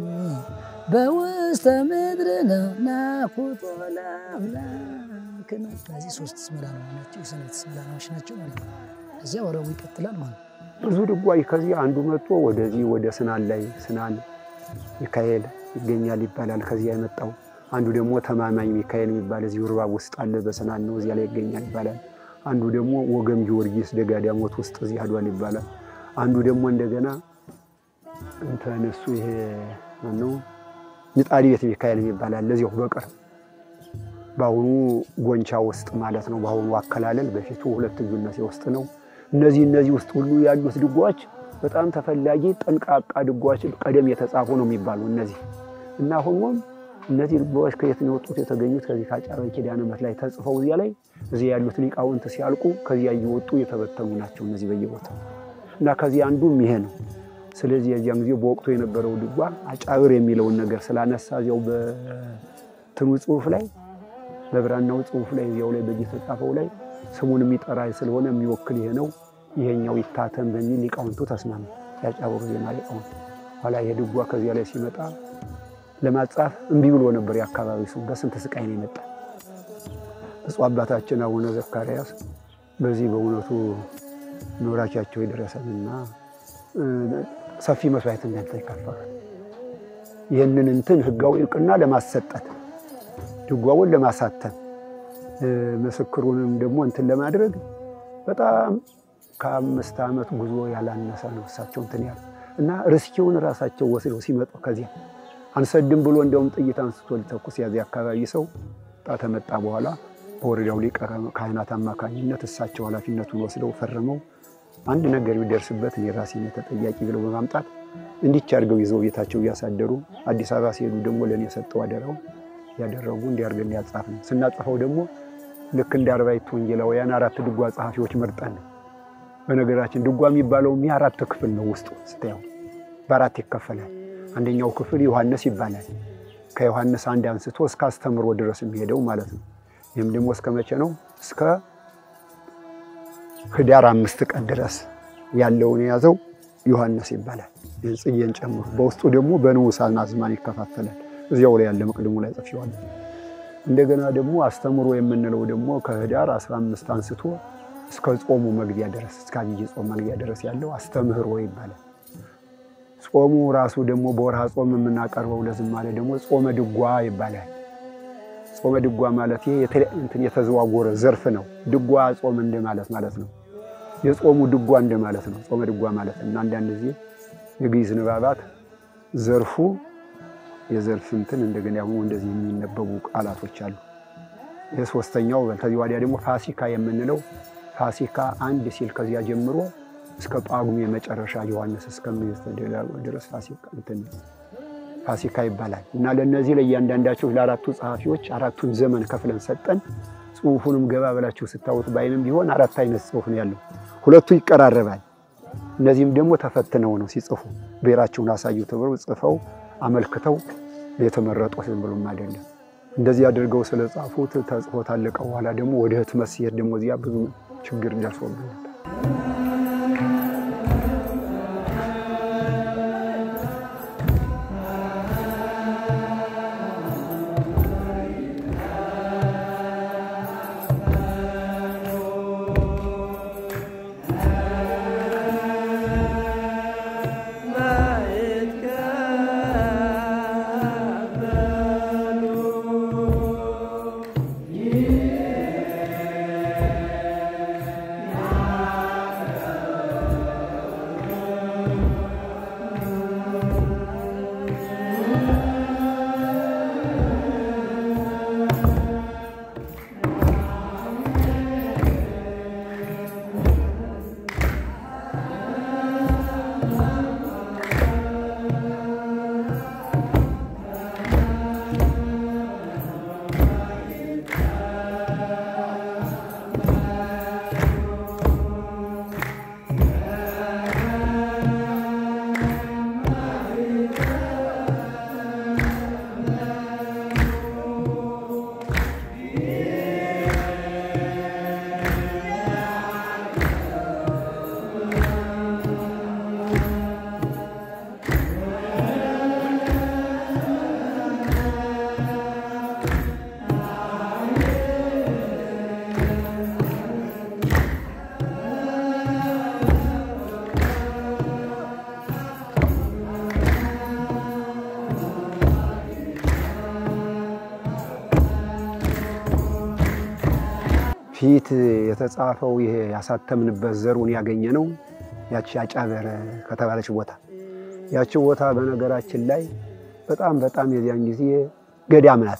በውስተ ምድርነ ናኩቶ ለአምላክነ። እነዚህ ሶስት ስመላኖች ናቸው፣ የሰንበት ስመላኖች ናቸው ማለት ነው። እዚያ ወረቡ ይቀጥላል ማለት ነው። ብዙ ድጓ ከዚህ አንዱ መጥቶ ወደዚህ ወደ ስናን ላይ ስናን ሚካኤል ይገኛል ይባላል። ከዚያ የመጣው አንዱ ደግሞ ተማማኝ ሚካኤል የሚባል እዚህ ርባብ ውስጥ አለ በስናን ነው፣ እዚያ ላይ ይገኛል ይባላል። አንዱ ደግሞ ወገም ጊዮርጊስ ደጋዳሞት ውስጥ እዚህ አድዋል ይባላል። አንዱ ደግሞ እንደገና እንትን እሱ ይሄ ማነው ሚጣዲ ቤት ሚካኤል ይባላል ለዚያው በቀር ባሁኑ ጎንቻ ውስጥ ማለት ነው። ባሁኑ አከላለል በፊቱ ሁለት ጁነሴ ውስጥ ነው። እነዚህ እነዚህ ውስጥ ሁሉ ያሉት ድጓዎች በጣም ተፈላጊ ጠንቃቃ ድጓዎች ቀደም የተጻፉ ነው የሚባሉ እነዚህ እና ሆኖም እነዚህ ድጓዎች ከየት ነው የወጡት? የተገኙት ከዚህ ካጫበ ኪዳነ ምሕረት ላይ ተጽፈው እዚያ ላይ እዚህ ያሉት ሊቃውንት ሲያልቁ ከዚያ እየወጡ የተበተኑ ናቸው እነዚህ በየቦታው እና ከዚህ አንዱም ይሄ ነው። ስለዚህ የዚያን ጊዜ በወቅቱ የነበረው ድጓ አጫብር የሚለውን ነገር ስላነሳ እዚያው በትኑ ጽሑፍ ላይ በብራናው ጽሑፍ ላይ እዚያው ላይ በዚህ ተጻፈው ላይ ስሙን የሚጠራ ስለሆነ የሚወክል ይሄ ነው ይሄኛው ይታተም በሚል ሊቃውንቱ ተስማሙ። ያጫብሩ ዜማ ሊቃውንት ኋላ ይሄ ድጓ ከዚያ ላይ ሲመጣ ለማጻፍ እምቢ ብሎ ነበር የአካባቢው ሰው። በስንት ስቃይ ነው የመጣ። ብፁዕ አባታችን አቡነ ዘካርያስ በዚህ በእውነቱ ኖራቻቸው ይደረሰንና ሰፊ መስዋዕትነት ተከፈለ። ይህንን እንትን ህጋዊ ዕውቅና ለማሰጠት ድጓውን ለማሳተም ምስክሩንም ደግሞ እንትን ለማድረግ በጣም ከአምስት ዓመት ጉዞ ያላነሰ ነው እሳቸው እንትን ያለ እና ርስኪውን ራሳቸው ወስደው ሲመጡ ከዚያ አንሰድም ብሎ እንደውም ጥይት አንስቶ ሊተኩስ ያዘ አካባቢ ሰው ተመጣ በኋላ በወረዳው ሊቀ ካህናት አማካኝነት እሳቸው ኃላፊነቱን ወስደው ፈርመው አንድ ነገር ቢደርስበት እኔ ራሴ ነኝ ተጠያቂ ብለው በማምጣት እንዲች አድርገው ይዘው ቤታቸው ያሳደሩ አዲስ አበባ ሲሄዱ ደግሞ ለኔ ሰጠው አደረው ያደረጉ እንዲያርገን ያጻፍ ነው ስናጽፈው ደግሞ ልክ እንደ አርባዕቱ ወንጌላውያን አራት ድጓ ጸሐፊዎች መርጠን ነው በነገራችን ድጓ የሚባለው አራት ክፍል ነው ውስጡ ስታዩ በአራት ይከፈላል አንደኛው ክፍል ዮሐንስ ይባላል ከዮሐንስ አንድ አንስቶ እስከ አስተምሮ ድረስ የሚሄደው ማለት ነው ይሄም ደግሞ እስከ መቼ ነው እስከ ህዳር አምስት ቀን ድረስ ያለውን ያዘው ዮሐንስ ይባላል ጽየን ጨምሮ በውስጡ ደግሞ በንዑሳን አዝማን ይከፋፈላል እዚያው ላይ ያለ መቅደሙ ላይ ጽፈዋል እንደገና ደግሞ አስተምሮ የምንለው ደግሞ ከህዳር አስራ አምስት አንስቶ እስከ ጾሙ መግቢያ ድረስ እስከ አብይ ጾም መግቢያ ድረስ ያለው አስተምህሮ ይባላል ጾሙ ራሱ ደግሞ በወርሃ ጾም የምናቀርበው ለዝማሬ ደግሞ ጾመ ድጓ ይባላል ጾመ ድጓ ማለት ይሄ እንትን የተዘዋወረ ዘርፍ ነው ድጓ ጾም እንደ ማለት ማለት ነው የጾሙ ድጓ እንደ ማለት ነው ጾመ ድጓ ማለት እና አንዳንድ ጊዜ የግዕዝ ንባባት ዘርፉ የዘርፍ እንትን እንደገና ያው እንደዚህ የሚነበቡ ቃላቶች አሉ የሶስተኛው ከዚህ ወዲያ ደግሞ ፋሲካ የምንለው ፋሲካ አንድ ሲል ከዚያ ጀምሮ እስከ ጳጉሜ መጨረሻ ዮሐንስ እስከሚስተደላው ድረስ ፋሲካ እንትን ፋሲካ ይባላል እና ለነዚህ ለእያንዳንዳቸው ለአራቱ ጸሐፊዎች አራቱን ዘመን ከፍለን ሰጠን ጽሁፉንም ገባ ብላችሁ ስታውት ባይንም ቢሆን አራት አይነት ጽሁፍ ነው ያለው ሁለቱ ይቀራረባል እነዚህም ደግሞ ተፈትነው ነው ሲጽፉ ብሔራቸውን አሳዩ ተብለው ጽፈው አመልክተው የተመረጡ ዝም ብሎም አይደለም እንደዚህ አድርገው ስለጻፉት ተጽፎ ታለቀ በኋላ ደግሞ ወደ ህትመት ሲሄድ ደግሞ እዚያ ብዙ ችግር ደርሶብን ፊት የተጻፈው ይሄ ያሳተምንበት ዘሩን ያገኘነው ያቺ አጫበር ከተባለች ቦታ ያቺ ቦታ በነገራችን ላይ በጣም በጣም የዚያን ጊዜ ገዳም ናት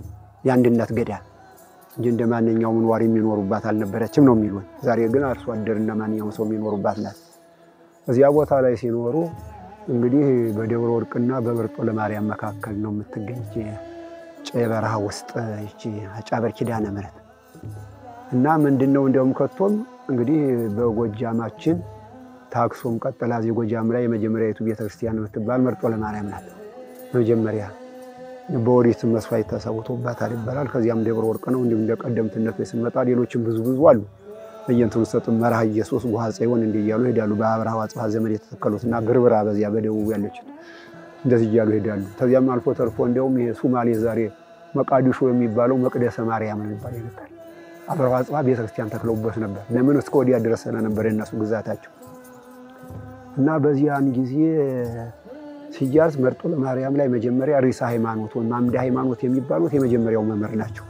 ያንድነት ገዳም እንጂ እንደማንኛውም ነዋሪ የሚኖርባት አልነበረችም ነው የሚሉን ዛሬ ግን አርሶ አደርና ማንኛውም ሰው የሚኖርባት ናት እዚያ ቦታ ላይ ሲኖሩ እንግዲህ በደብረ ወርቅና በበርጦ ለማርያም መካከል ነው የምትገኝ ጨበራ ውስጥ እቺ አጫበር ኪዳነ ምሕረት እና ምንድነው እንደውም ከቶም እንግዲህ በጎጃማችን ታክሶም ቀጠላ ዚ ጎጃም ላይ የመጀመሪያዊቱ ቤተክርስቲያን የምትባል መርጦ ለማርያም ናት መጀመሪያ በኦሪት መስዋዕት ተሰውቶባታል ይባላል ከዚያም ደብረ ወርቅ ነው እንዲም እንደቀደምትነት ስንመጣ ሌሎችም ብዙ ብዙ አሉ በየንቱ ሰጡ መርሃ ኢየሱስ ውሃ ጽዮን እንዲያሉ ሄዳሉ በአብርሃ አጽፋ ዘመን የተተከሉትና ግርብራ በዚያ በደቡብ ያለች እንደዚህ ይያሉ ሄዳሉ ከዚያም አልፎ ተርፎ እንደውም የሱማሌ ዛሬ መቃዲሾ የሚባለው መቅደሰ ማርያም ነው ይባላል ነበር አብርሃ አጽፋ ቤተክርስቲያን ተክለውበት ነበር ለምን እስከ ወዲያ ድረስ ነበር የነሱ ግዛታቸው እና በዚያን ጊዜ ሲያዝ መርጦ ለማርያም ላይ መጀመሪያ ሪሳ ሃይማኖት ወይ ማምዳ ሃይማኖት የሚባሉት የመጀመሪያው መምህር ናቸው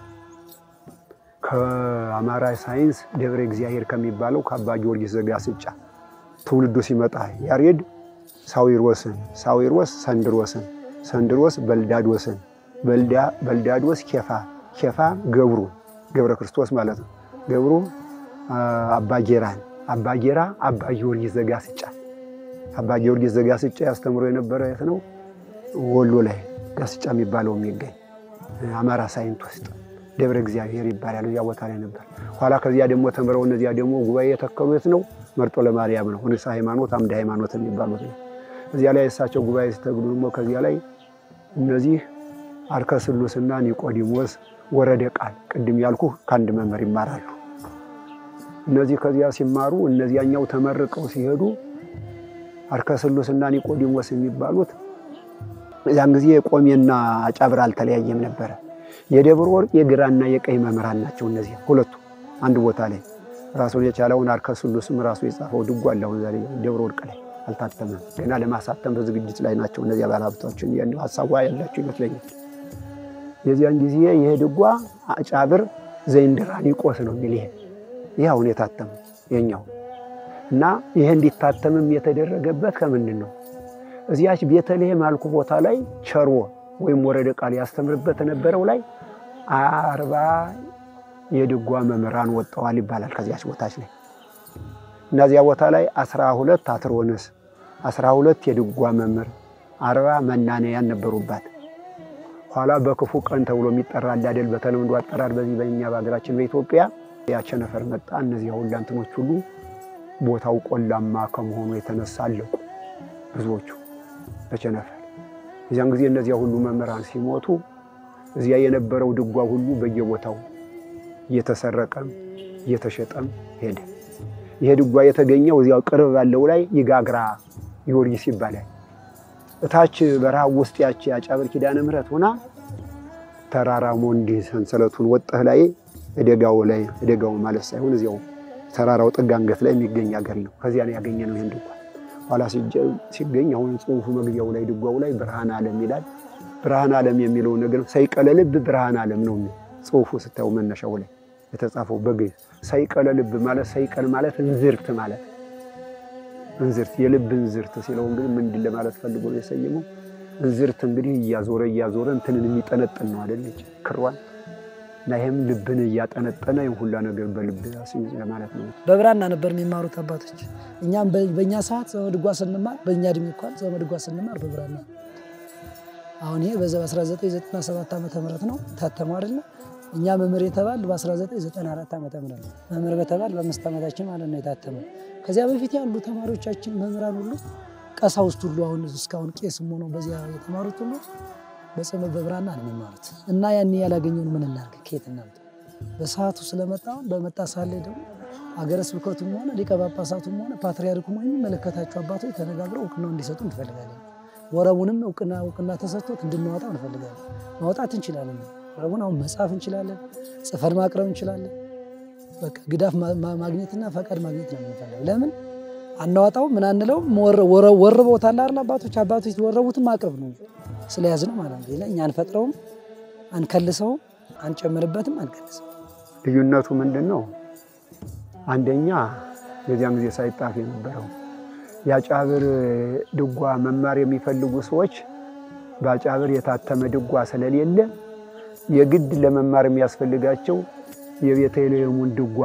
ከአማራ ሳይንስ ደብረ እግዚአብሔር ከሚባለው ከአባ ጊዮርጊስ ዘጋስጫ ትውልዱ ሲመጣ ያሬድ ሳዊሮስን ሳዊሮስ ሰንድሮስን ሰንድሮስ በልዳዶስን በልዳ በልዳዶስ ኬፋ ኬፋ ገብሩ ገብረ ክርስቶስ ማለት ነው። ገብሩ አባጌራን አባጌራ አባ ጊዮርጊስ ዘጋስጫ አባ ጊዮርጊስ ዘጋስጫ ያስተምሮ የነበረ የት ነው? ወሎ ላይ ጋስጫ የሚባለው የሚገኝ አማራ ሳይንት ውስጥ ደብረ እግዚአብሔር ይባላል። ያ ቦታ ላይ ነበር። ኋላ ከዚያ ደግሞ ተምረው እነዚያ ደግሞ ጉባኤ የተከሉት ነው መርጦ ለማርያም ነው። ንሳ ሃይማኖት አምደ ሃይማኖት የሚባሉት ነው። እዚያ ላይ እሳቸው ጉባኤ ሲተግሉ ደግሞ ከዚያ ላይ እነዚህ አርከስሉስና ኒቆዲሞስ ወረደ ቃል ቅድም ያልኩ ከአንድ መምህር ይማራሉ። እነዚህ ከዚያ ሲማሩ እነዚያኛው ተመርቀው ሲሄዱ አርከስሉስና ኒቆዲሞስ የሚባሉት ያን ጊዜ ቆሜና አጫብር አልተለያየም ነበር። የደብረ ወርቅ የግራና የቀኝ መምህራን ናቸው። እነዚህ ሁለቱ አንድ ቦታ ላይ ራሱን የቻለውን አርከስሉስም ራሱ የጻፈው ድጓ አለው ዛሬ ደብረ ወርቅ ላይ አልታተመም። ገና ለማሳተም በዝግጅት ላይ ናቸው። እነዚህ ባለሀብቶችን ያን ሐሳቡ ያላቸው ይመስለኛል። የዚያን ጊዜ ይሄ ድጓ አጫብር ዘእንድራኒቆስ ነው የሚል ይሄ ይሄ አሁን የታተመ የኛው እና ይሄ እንዲታተምም የተደረገበት ከምንድን ነው? እዚያች ቤተልሔም አልኩ ቦታ ላይ ቸርዎ ወይም ወረደ ቃል ያስተምርበት ነበረው ላይ አርባ የድጓ መምህራን ወጣዋል ይባላል። ከዚያች ቦታች ላይ እነዚያ ቦታ ላይ አስራ ሁለት አትሮንስ አስራ ሁለት የድጓ መምህር አርባ መናንያን ነበሩባት። ኋላ በክፉ ቀን ተብሎ የሚጠራ አይደል በተለምዶ አጠራር በዚህ በእኛ በአገራችን በኢትዮጵያ ያቸነፈር መጣ። እነዚህ ሁሉ አንተኖች ሁሉ ቦታው ቆላማ ከመሆኑ የተነሳ አለቁ ብዙዎቹ በቸነፈር። እዚያን ጊዜ እነዚያ ሁሉ መምህራን ሲሞቱ እዚያ የነበረው ድጓ ሁሉ በየቦታው እየተሰረቀም እየተሸጠም ሄደ። ይሄ ድጓ የተገኘው እዚያው ቅርብ ባለው ላይ ይጋግራ ጊዮርጊስ ይባላል። እታች በረሃ ውስጥ ያቺ አጫብር ኪዳነ ምሕረት ሆና ተራራሞ እንዲህ ሰንሰለቱን ወጣህ ላይ እደጋው ላይ እደጋው ማለት ሳይሆን እዚያው ተራራው ጥግ አንገት ላይ የሚገኝ አገር ነው። ከዚያ ነው ያገኘነው ይሄን ድጓ። ኋላ ሲገኝ አሁን ጽሑፉ መግቢያው ላይ ድጓው ላይ ብርሃን ዓለም ይላል። ብርሃን ዓለም የሚለው ነገር ሳይቀለ ልብ ብርሃን ዓለም ነው ጽሑፉ ስታዩ መነሻው ላይ የተጻፈው በግዕዝ ሳይቀለ ልብ ማለት ሳይቀል ማለት እንዝርት ማለት እንዝርት የልብ እንዝርት ሲለው እንግዲህ ምንድን ለማለት ፈልጎ ነው የሰየመው? እንዝርት እንግዲህ እያዞረ እያዞረ እንትንን የሚጠነጥን ነው አይደል? ክሯን እና ይሄም ልብን እያጠነጠነ ይሁላ ነገር በልብ ያስይዝ ማለት ነው። በብራና ነበር የሚማሩት አባቶች። እኛም በእኛ ሰዓት ዘመድጓ ስንማር በእኛ እድሜ እንኳን ዘመድጓ ስንማር በብራና። አሁን ይሄ በአስራ ዘጠኝ ዘጠና ሰባት ዓመተ ምህረት ነው ታተመው አይደል? እኛ መምህር የተባል በአስራ ዘጠኝ ዘጠና አራት ዓመተ ምህረት ነው። መምህር በተባል በአምስት ዓመታችን ማለት ነው የታተመው። ከዚያ በፊት ያሉ ተማሪዎቻችን መምህራን ሁሉ ቀሳውስት ሁሉ አሁን እስካሁን ቄስም ሆነው በዚያ የተማሩት ሁሉ በጽመ በብራና ነው የሚማሩት። እና ያን ያላገኘውን ምን እናርግ? ከየት እናምጣ? በሰዓቱ ስለመጣው በመጣ ሳለ ደግሞ አገረ ስብከቱም ሆነ ሊቀ ጳጳሳቱም ሆነ ፓትርያርኩም ሆነ የሚመለከታቸው አባቶች ተነጋግረው እውቅናው እንዲሰጡ እንፈልጋለን። ወረቡንም እውቅና እውቅና ተሰጥቶት እንድንዋጣው እንፈልጋለን። ማውጣት እንችላለን። ወረቡን አሁን መጻፍ እንችላለን፣ ጽፈን ማቅረብ እንችላለን። በቃ ግዳፍ ማግኘትና ፈቃድ ማግኘት ነው የምንፈልገው። ለምን አናዋጣው? ምን አንለው? ወረቦታል አይደል? አባቶች አባቶች ወረቡትን ማቅረብ ነው ስለያዝነው ማለት ነው። እኛ አንፈጥረውም፣ አንከልሰውም፣ አንጨምርበትም፣ አንቀንሰው። ልዩነቱ ምንድነው? አንደኛ የዚያን ጊዜ ሳይጣፍ የነበረው ያጫብር ድጓ መማር የሚፈልጉ ሰዎች ባጫብር የታተመ ድጓ ስለሌለ የግድ ለመማር የሚያስፈልጋቸው የቤተልሔሙን ድጓ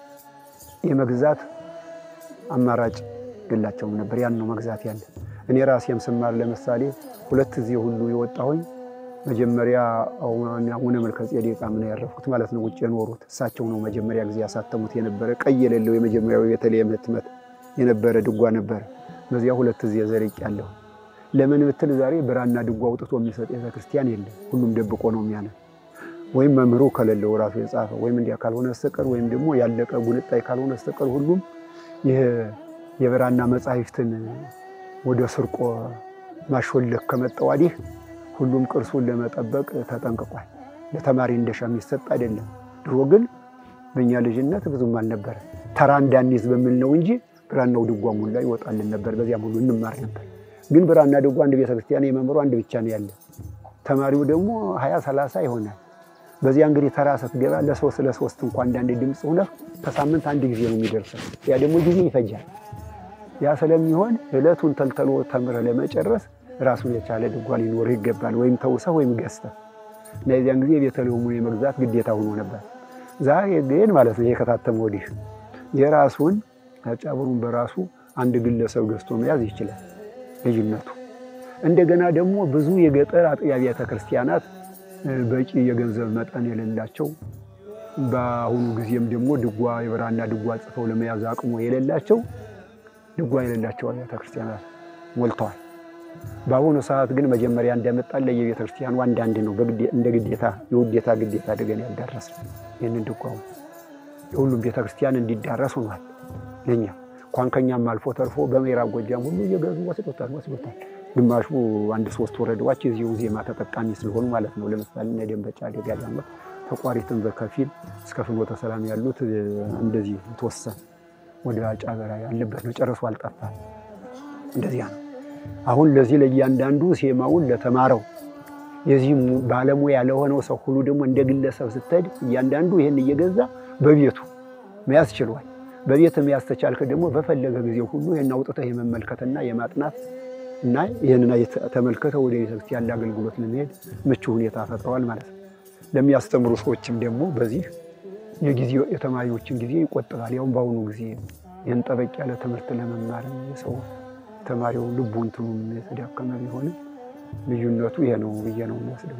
የመግዛት አማራጭ የላቸውም ነበር። ያን ነው መግዛት ያለ። እኔ ራሴም ስማር ለምሳሌ ሁለት ጊዜ ሁሉ የወጣሁኝ መጀመሪያ አቡነ መልከ ጼዴቅ ምን ያረፉት ማለት ነው ውጭ የኖሩት እሳቸው ነው መጀመሪያ ጊዜ ያሳተሙት የነበረ ቀይ የሌለው የመጀመሪያው የቤተልሔም ህትመት የነበረ ድጓ ነበር። በዚያ ሁለት ጊዜ ዘርቅ ያለው ለምን ብትል ዛሬ ብራና ድጓ አውጥቶ የሚሰጥ ቤተክርስቲያን የለም። ሁሉም ደብቆ ነው የሚያነ ወይም መምህሩ ከሌለው ራሱ የጻፈ ወይም እንዲያ ካልሆነ በስተቀር ወይም ደግሞ ያለቀ ጉንጣይ ካልሆነ በስተቀር ሁሉም ይሄ የብራና መጻሕፍትን ወደ ስርቆ ማሾለክ ከመጣው ወዲህ ሁሉም ቅርሱን ለመጠበቅ ተጠንቅቋል። ለተማሪ እንደሻም ይሰጥ አይደለም። ድሮ ግን በእኛ ልጅነት ብዙም አልነበረ። ተራ እንዳንይዝ በሚል ነው እንጂ ብራናው ድጓ ሙሉ ላይ ይወጣልን ነበር። በዚያ ሙሉ እንማር ነበር። ግን ብራና ድጓ አንድ ቤተክርስቲያን የመምህሩ አንድ ብቻ ነው ያለ። ተማሪው ደግሞ ሃያ ሰላሳ ይሆናል። በዚያ እንግዲህ ተራ ስትገባ ለሶስት ለሶስት እንኳን አንዳንድ ድምጽ ሆነ ከሳምንት አንድ ጊዜ ነው የሚደርሰው። ያ ደግሞ ጊዜ ይፈጃል። ያ ስለሚሆን እለቱን ተልተሎ ተምረ ለመጨረስ ራሱን የቻለ ድጓ ሊኖር ይገባል ወይም ተውሰህ ወይም ገዝተህ እና የዚያን ጊዜ ቤተልሔሙን የመግዛት ግዴታ ሆኖ ነበር። ዛሬ ግን ማለት ነው የከታተመ ወዲህ የራሱን አጫብሩን በራሱ አንድ ግለሰብ ገዝቶ መያዝ ይችላል ልጅነቱ። እንደገና ደግሞ ብዙ የገጠር አጥቢያ ቤተ ክርስቲያናት በቂ የገንዘብ መጠን የሌላቸው በአሁኑ ጊዜም ደግሞ ድጓ የብራና ድጓ ጽፈው ለመያዝ አቅሙ የሌላቸው ድጓ የሌላቸው ቤተ ክርስቲያናት ሞልተዋል። በአሁኑ ሰዓት ግን መጀመሪያ እንደመጣለ የቤተ ክርስቲያኑ አንዳንድ ነው እንደ ግዴታ የውዴታ ግዴታ አድርገን ያዳረስ ይህንን ድጓው ሁሉም ቤተ ክርስቲያን እንዲዳረስ ሆኗል። ለኛ እንኳን ከኛም አልፎ ተርፎ በምዕራብ ጎጃም ሁሉ እየገዙ ወስዶታል ወስዶታል። ግማሹ አንድ ሶስት ወረዳዎች እዚሁ ዜማ ተጠቃሚ ስለሆኑ ማለት ነው። ለምሳሌ እነ ደንበጫ ደጋ ዳሞት ተቋሪትን በከፊል እስከ ፍኖተ ሰላም ያሉት እንደዚህ ተወሰነ ወደ አጫበራ ያለበት ነው። ጨርሶ አልጠፋም። እንደዚያ ነው። አሁን ለዚህ ለእያንዳንዱ ዜማውን ለተማረው የዚህ ባለሙያ ለሆነው ሰው ሁሉ ደግሞ እንደ ግለሰብ ስትሄድ እያንዳንዱ ይሄን እየገዛ በቤቱ መያዝ ችሏል። በቤት መያዝ ተቻልከ ደግሞ በፈለገ ጊዜ ሁሉ ይሄን አውጥተህ የመመልከትና የማጥናት እና ይሄንና ተመልከተው ወደ ቤተክርስቲያን አገልግሎት ለመሄድ ምቹ ሁኔታ ፈጥረዋል ማለት ነው። ለሚያስተምሩ ሰዎችም ደግሞ በዚህ የጊዜው የተማሪዎችን ጊዜ ይቆጥባል። ያው ባሁኑ ጊዜ ይሄን ጠበቅ ያለ ትምህርት ለመማር የሰው ተማሪው ልቡ እንትኑ የተዳከመ ቢሆን ልዩነቱ ይሄ ነው ብዬ ነው የሚወስደው።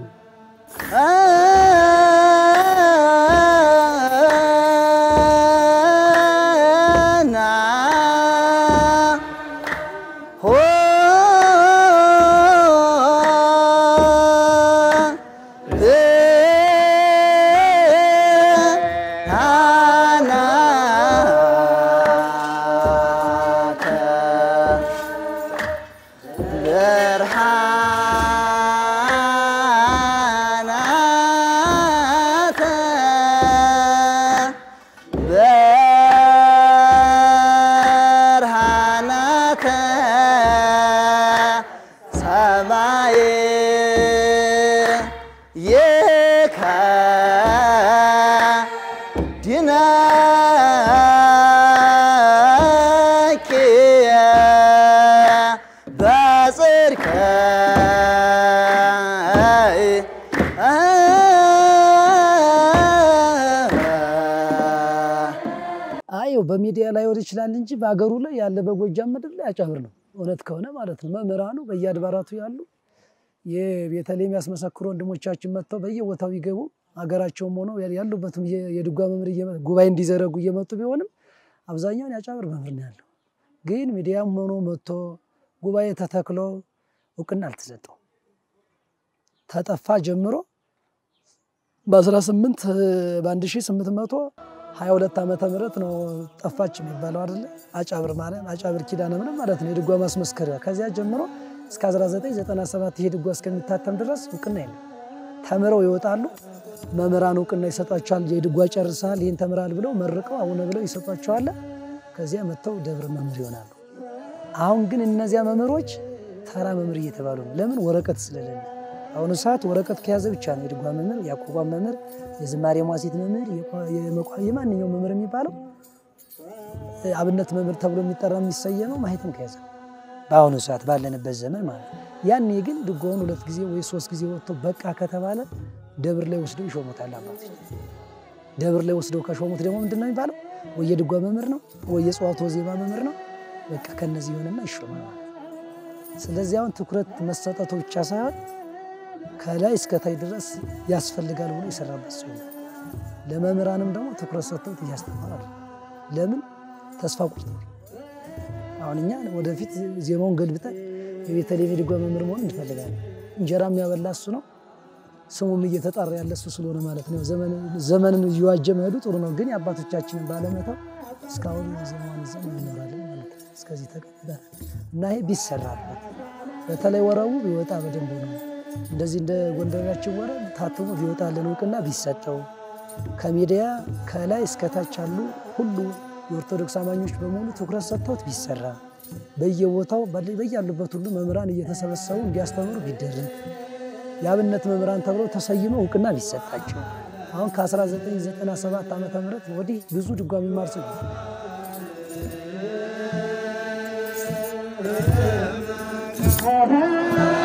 በሚዲያ ላይ ወር ይችላል እንጂ ባገሩ ላይ ያለ በጎጃም ምድር ላይ አጫብር ነው እውነት ከሆነ ማለት ነው። መምህራኑ በየአድባራቱ ያሉ የቤተልሔም ያስመሰክሩ ወንድሞቻችን መጥተው በየቦታው ይገቡ አገራቸውም ሆነው ያሉበትም የድጓ መምህር ጉባኤ እንዲዘረጉ እየመጡ ቢሆንም አብዛኛው ያጫብር መምህር ነው ያለው። ግን ሚዲያም ሆኖ መጥቶ ጉባኤ ተተክሎ እውቅና አልተሰጠው ተጠፋ ጀምሮ በ18 በ1800 ሃያ ሁለት ዓመተ ምህረት ነው ጠፋች የሚባለው አይደል? አጫብር ማለት አጫብር ኪዳነ ምንም ማለት ነው የድጓ ማስመስከሪያ። ከዚያ ጀምሮ እስከ አስራ ዘጠኝ ዘጠና ሰባት ይሄ ድጓ እስከሚታተም ድረስ እውቅና የለም። ተምረው ይወጣሉ፣ መምህራን እውቅና ይሰጣቸዋል። የድጓ ጨርሰሃል ይሄን ተምራል ብለው መርቀው አሁን ብለው ይሰጣቸዋል። ከዚያ መተው ደብረ መምህር ይሆናሉ። አሁን ግን እነዚያ መምህሮች ተራ መምህር እየተባሉ ነው። ለምን? ወረቀት ስለሌለ። አሁን ሰዓት ወረቀት ከያዘ ብቻ ነው የድጓ መምህር፣ ያዕቆብ መምህር፣ የዝማሬ ሟሲት መምህር፣ የማንኛውም መምህር የሚባለው አብነት መምህር ተብሎ የሚጠራ የሚሰየመው ማህተም ከያዘ በአሁኑ ሰዓት ባለንበት ዘመን ማለት ነው። ያኔ ግን ድጓውን ሁለት ጊዜ ወይ ሶስት ጊዜ ወጥቶ በቃ ከተባለ ደብር ላይ ወስደው ይሾሙታል አባቶች። ደብር ላይ ወስደው ከሾሙት ደግሞ ምንድነው የሚባለው? ወይ የድጓ መምህር ነው ወይ የጽዋቶ ዜማ መምህር ነው። በቃ ከነዚህ ይሆንና ይሾማል ማለት ነው። ስለዚህ አሁን ትኩረት መሰጠቱ ብቻ ሳይሆን ከላይ እስከ ታይ ድረስ ያስፈልጋል ብሎ ይሰራበት ሰው ነው። ለመምህራንም ደግሞ ትኩረት ሰጥተው ያስተምራሉ። ለምን? ተስፋ ቆርጠው አሁን እኛ ወደፊት ዜማውን ገልብጠን የቤተልሔም ድጓ መምህር መሆን እንፈልጋለን። እንጀራም ያበላ እሱ ነው፣ ስሙም እየተጣራ ያለ እሱ ስለሆነ ማለት ነው። ዘመን ዘመንን እየዋጀ መሄዱ ጥሩ ነው። ግን የአባቶቻችንን ባለመተው እስካሁን ዘመን ዘመን እንኖራለን ማለት ነው። እስከዚህ ተቀበለ እና ይሄ ቢሰራበት በተለይ ወረቡ ቢወጣ በደንብ ነው። እንደዚህ እንደ ጎንደራችን ወረ ታትሞ ቢወጣልን እውቅና ቢሰጠው ከሚዲያ ከላይ እስከ ታች ያሉ ሁሉ የኦርቶዶክስ አማኞች በሙሉ ትኩረት ሰጥተውት ቢሰራ በየቦታው በያሉበት ሁሉ መምህራን እየተሰበሰቡ እንዲያስተምሩ ቢደረግ የአብነት መምህራን ተብለው ተሰይመው እውቅና ቢሰጣቸው። አሁን ከ1997 ዓመተ ምህረት ወዲህ ብዙ ድጓ የሚማር ሰው ነው።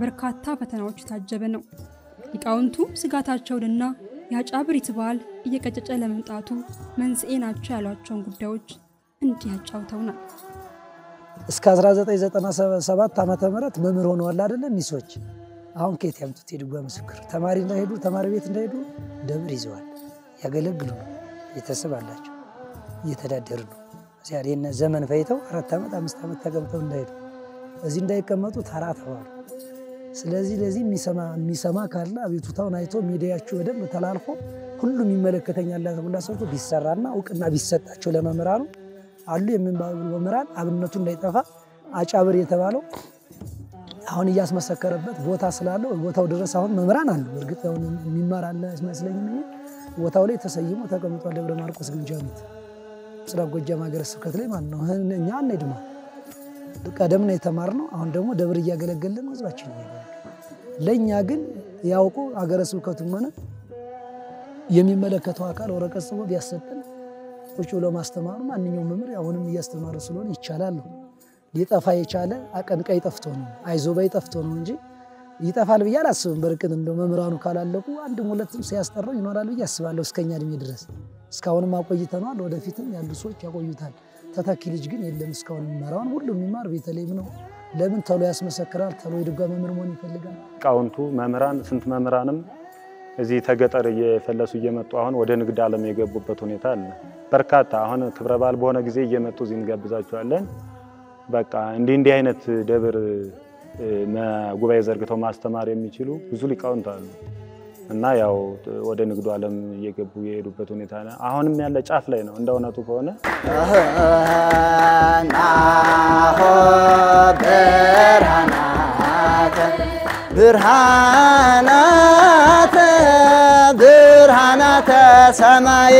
በበርካታ ፈተናዎች የታጀበ ነው። ሊቃውንቱ ስጋታቸውንና የአጫብሪት በዓል እየቀጨጨ ለመምጣቱ መንስኤ ናቸው ያሏቸውን ጉዳዮች እንዲህ ያጫውተውናል። እስከ አስራ ዘጠኝ ዘጠና ሰባት ዓመተ ምህረት መምህር ሆነዋል አይደል? ሚሶች አሁን ከየት ያምጡት የድጓ ምስክር? ተማሪ እንዳይሄዱ ተማሪ ቤት እንዳይሄዱ ደብር ይዘዋል፣ ያገለግሉ ነው፣ ቤተሰብ አላቸው፣ እየተዳደሩ ነው። እዚያ የነ ዘመን ፈይተው አራት ዓመት አምስት ዓመት ተቀምጠው እንዳይሄዱ እዚህ እንዳይቀመጡ ተራ ተባሉ። ስለዚህ ለዚህ የሚሰማ የሚሰማ ካለ አቤቱታውን አይቶ ሚዲያቸው በደንብ ተላልፎ ሁሉም ይመለከተኛል ተብሎ ሰርቶ ቢሰራና እውቅና ቢሰጣቸው ለመምህራኑ አሉ የሚባሉ መምህራን አብነቱ እንዳይጠፋ አጫብር የተባለው አሁን እያስመሰከረበት ቦታ ስላለው ቦታው ድረስ አሁን መምህራን አሉ። እርግጥ አሁን የሚማር አለ አይመስለኝም። ቦታው ላይ ተሰይሞ ተቀምጧል። ደብረ ማርቆስ ግምጃ ቤት ምስራቅ ጎጃም ሀገረ ስብከት ላይ ማለት ነው። እኛ አንሄድም፣ ቀደም ነው የተማርነው። አሁን ደግሞ ደብር እያገለገልን ህዝባችን ይያገለግል። ለኛ ግን ያውቁ ሀገረ ስብከቱም ሆነ የሚመለከተው አካል ወረቀት ጽፎ ቢያሰጠን ቁጭ ብሎ ማስተማሩ ማንኛውም መምህር አሁንም እያስተማረ ስለሆነ ይቻላል። ሊጠፋ የቻለ አቀንቃይ ጠፍቶ ነው፣ አይዞባይ ጠፍቶ ነው እንጂ ይጠፋል ብዬ አላስብም። በርግጥ እንደው መምህራኑ ካላለቁ አንድም ሁለትም ሲያስጠራው ይኖራል ብዬ አስባለሁ። እስከኛ እድሜ ድረስ እስካሁንም አቆይተናል፣ ወደፊትም ያሉ ሰዎች ያቆዩታል። ተተኪ ልጅ ግን የለም። እስካሁን የሚማራውን ሁሉ የሚማር ቤተልሔም ነው። ለምን ተሎ ያስመሰክራል፣ ተሎ የድጓ መምህር መሆን ይፈልጋል። ቃውንቱ መምህራን ስንት መምህራንም እዚህ ተገጠር እየፈለሱ እየመጡ አሁን ወደ ንግድ ዓለም የገቡበት ሁኔታ አለ። በርካታ አሁን ክብረ በዓል በሆነ ጊዜ እየመጡ እዚህ እንጋብዛቸዋለን። በቃ እንዲህ እንዲህ አይነት ደብር ጉባኤ ዘርግተው ማስተማር የሚችሉ ብዙ ሊቃውንት አሉ እና ያው ወደ ንግዱ ዓለም እየገቡ የሄዱበት ሁኔታ ነው። አሁንም ያለ ጫፍ ላይ ነው። እንደውነቱ ከሆነ ናሆ ብርሃናተ ብርሃናተ ብርሃናተ ሰማይ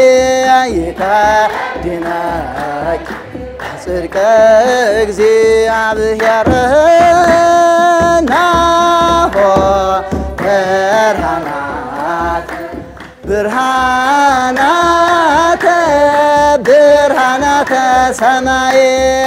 ይታድነቅ ጽድቀ እግዚአብሔር ናሆ ብርሃናተ ብርሃናተ ብርሃናተ ሰማይ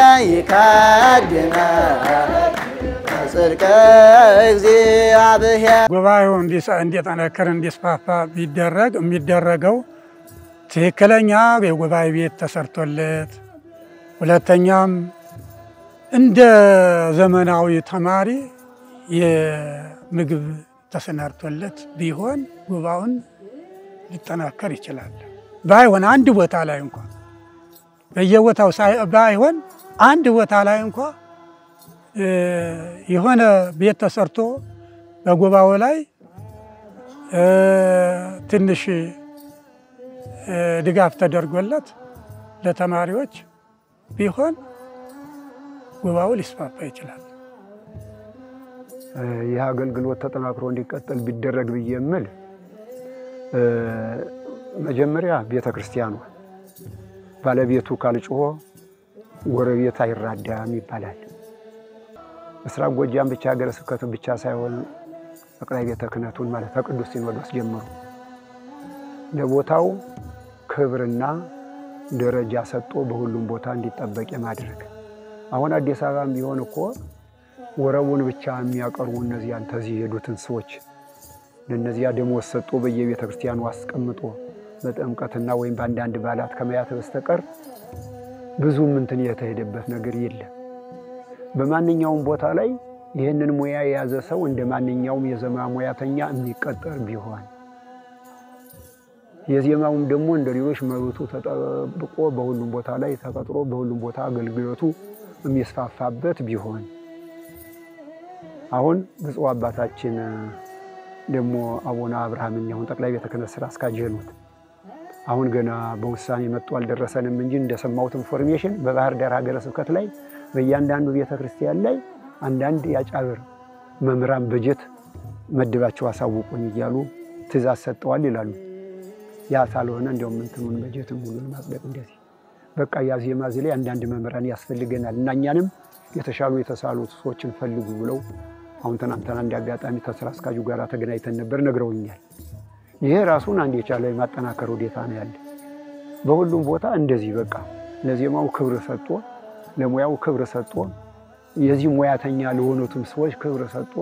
ይታድነቅ ጽድቀ እግዚአብሔር። ጉባኤው እንዲጠነክር እንዲስፋፋ ቢደረግ የሚደረገው ትክክለኛ የጉባኤ ቤት ተሰርቶለት፣ ሁለተኛም እንደ ዘመናዊ ተማሪ የምግብ ተሰናድቶለት ቢሆን ጉባኤውን ሊጠናከር ይችላል። ባይሆን አንድ ቦታ ላይ እንኳን በየቦታው ባይሆን አንድ ቦታ ላይ እንኳን የሆነ ቤት ተሰርቶ በጉባኤው ላይ ትንሽ ድጋፍ ተደርጎለት ለተማሪዎች ቢሆን ጉባኤው ሊስፋፋ ይችላል። ይህ አገልግሎት ተጠናክሮ እንዲቀጥል ቢደረግ ብዬ የምል መጀመሪያ ቤተ ክርስቲያኑ ባለቤቱ ካልጮሆ ጎረቤት አይራዳም ይባላል። ምስራቅ ጎጃም ብቻ ሀገረ ስብከቱ ብቻ ሳይሆን ጠቅላይ ቤተ ክህነቱን ማለት ከቅዱስ ሲኖዶስ ጀምሮ ለቦታው ክብርና ደረጃ ሰጥቶ በሁሉም ቦታ እንዲጠበቅ ማድረግ። አሁን አዲስ አበባም ቢሆን እኮ ወረቡን ብቻ የሚያቀርቡ እነዚያን ተዚህ የሄዱትን ሰዎች ለነዚያ ደሞዝ ሰጥቶ በየቤተ ክርስቲያኑ አስቀምጦ በጥምቀትና ወይም በአንዳንድ በዓላት ከመያት በስተቀር ብዙም እንትን የተሄደበት ነገር የለም። በማንኛውም ቦታ ላይ ይህንን ሙያ የያዘ ሰው እንደ ማንኛውም የዜማ ሙያተኛ የሚቀጠር ቢሆን የዜማውም ደግሞ እንደ ሌሎች መብቱ ተጠብቆ በሁሉም ቦታ ላይ ተቀጥሮ በሁሉም ቦታ አገልግሎቱ የሚስፋፋበት ቢሆን። አሁን ብፁዕ አባታችን ደግሞ አቡነ አብርሃም አሁን ጠቅላይ ቤተ ክህነት ስራ አስኪያጅ ሆኑት። አሁን ገና በውሳኔ መጥቶ አልደረሰንም እንጂ እንደሰማሁት ኢንፎርሜሽን በባህር ዳር ሀገረ ስብከት ላይ በእያንዳንዱ ቤተ ክርስቲያን ላይ አንዳንድ ያጫብር መምህራን በጀት መድባቸው አሳውቁኝ እያሉ ትእዛዝ ሰጥተዋል ይላሉ። ያ ሳልሆነ እንደውም እንትኑን በጀቱን ሁሉ ማጽደቅ እንደዚህ በቃ ያዜማ እዚህ ላይ አንዳንድ መምህራን ያስፈልገናል እና እኛንም የተሻሉ የተሳሉ ሰዎችን ፈልጉ ብለው አሁን ትናንትና እንዲያጋጣሚ ከስራ አስኪያጁ ጋር ተገናኝተን ነበር፣ ነግረውኛል። ይሄ ራሱን አንድ የቻለ ማጠናከር ወዴታ ነው ያለ። በሁሉም ቦታ እንደዚህ በቃ ለዜማው ክብር ሰጥቶ ለሙያው ክብር ሰጥቶ የዚህ ሙያተኛ ለሆኑትም ሰዎች ክብር ሰጥቶ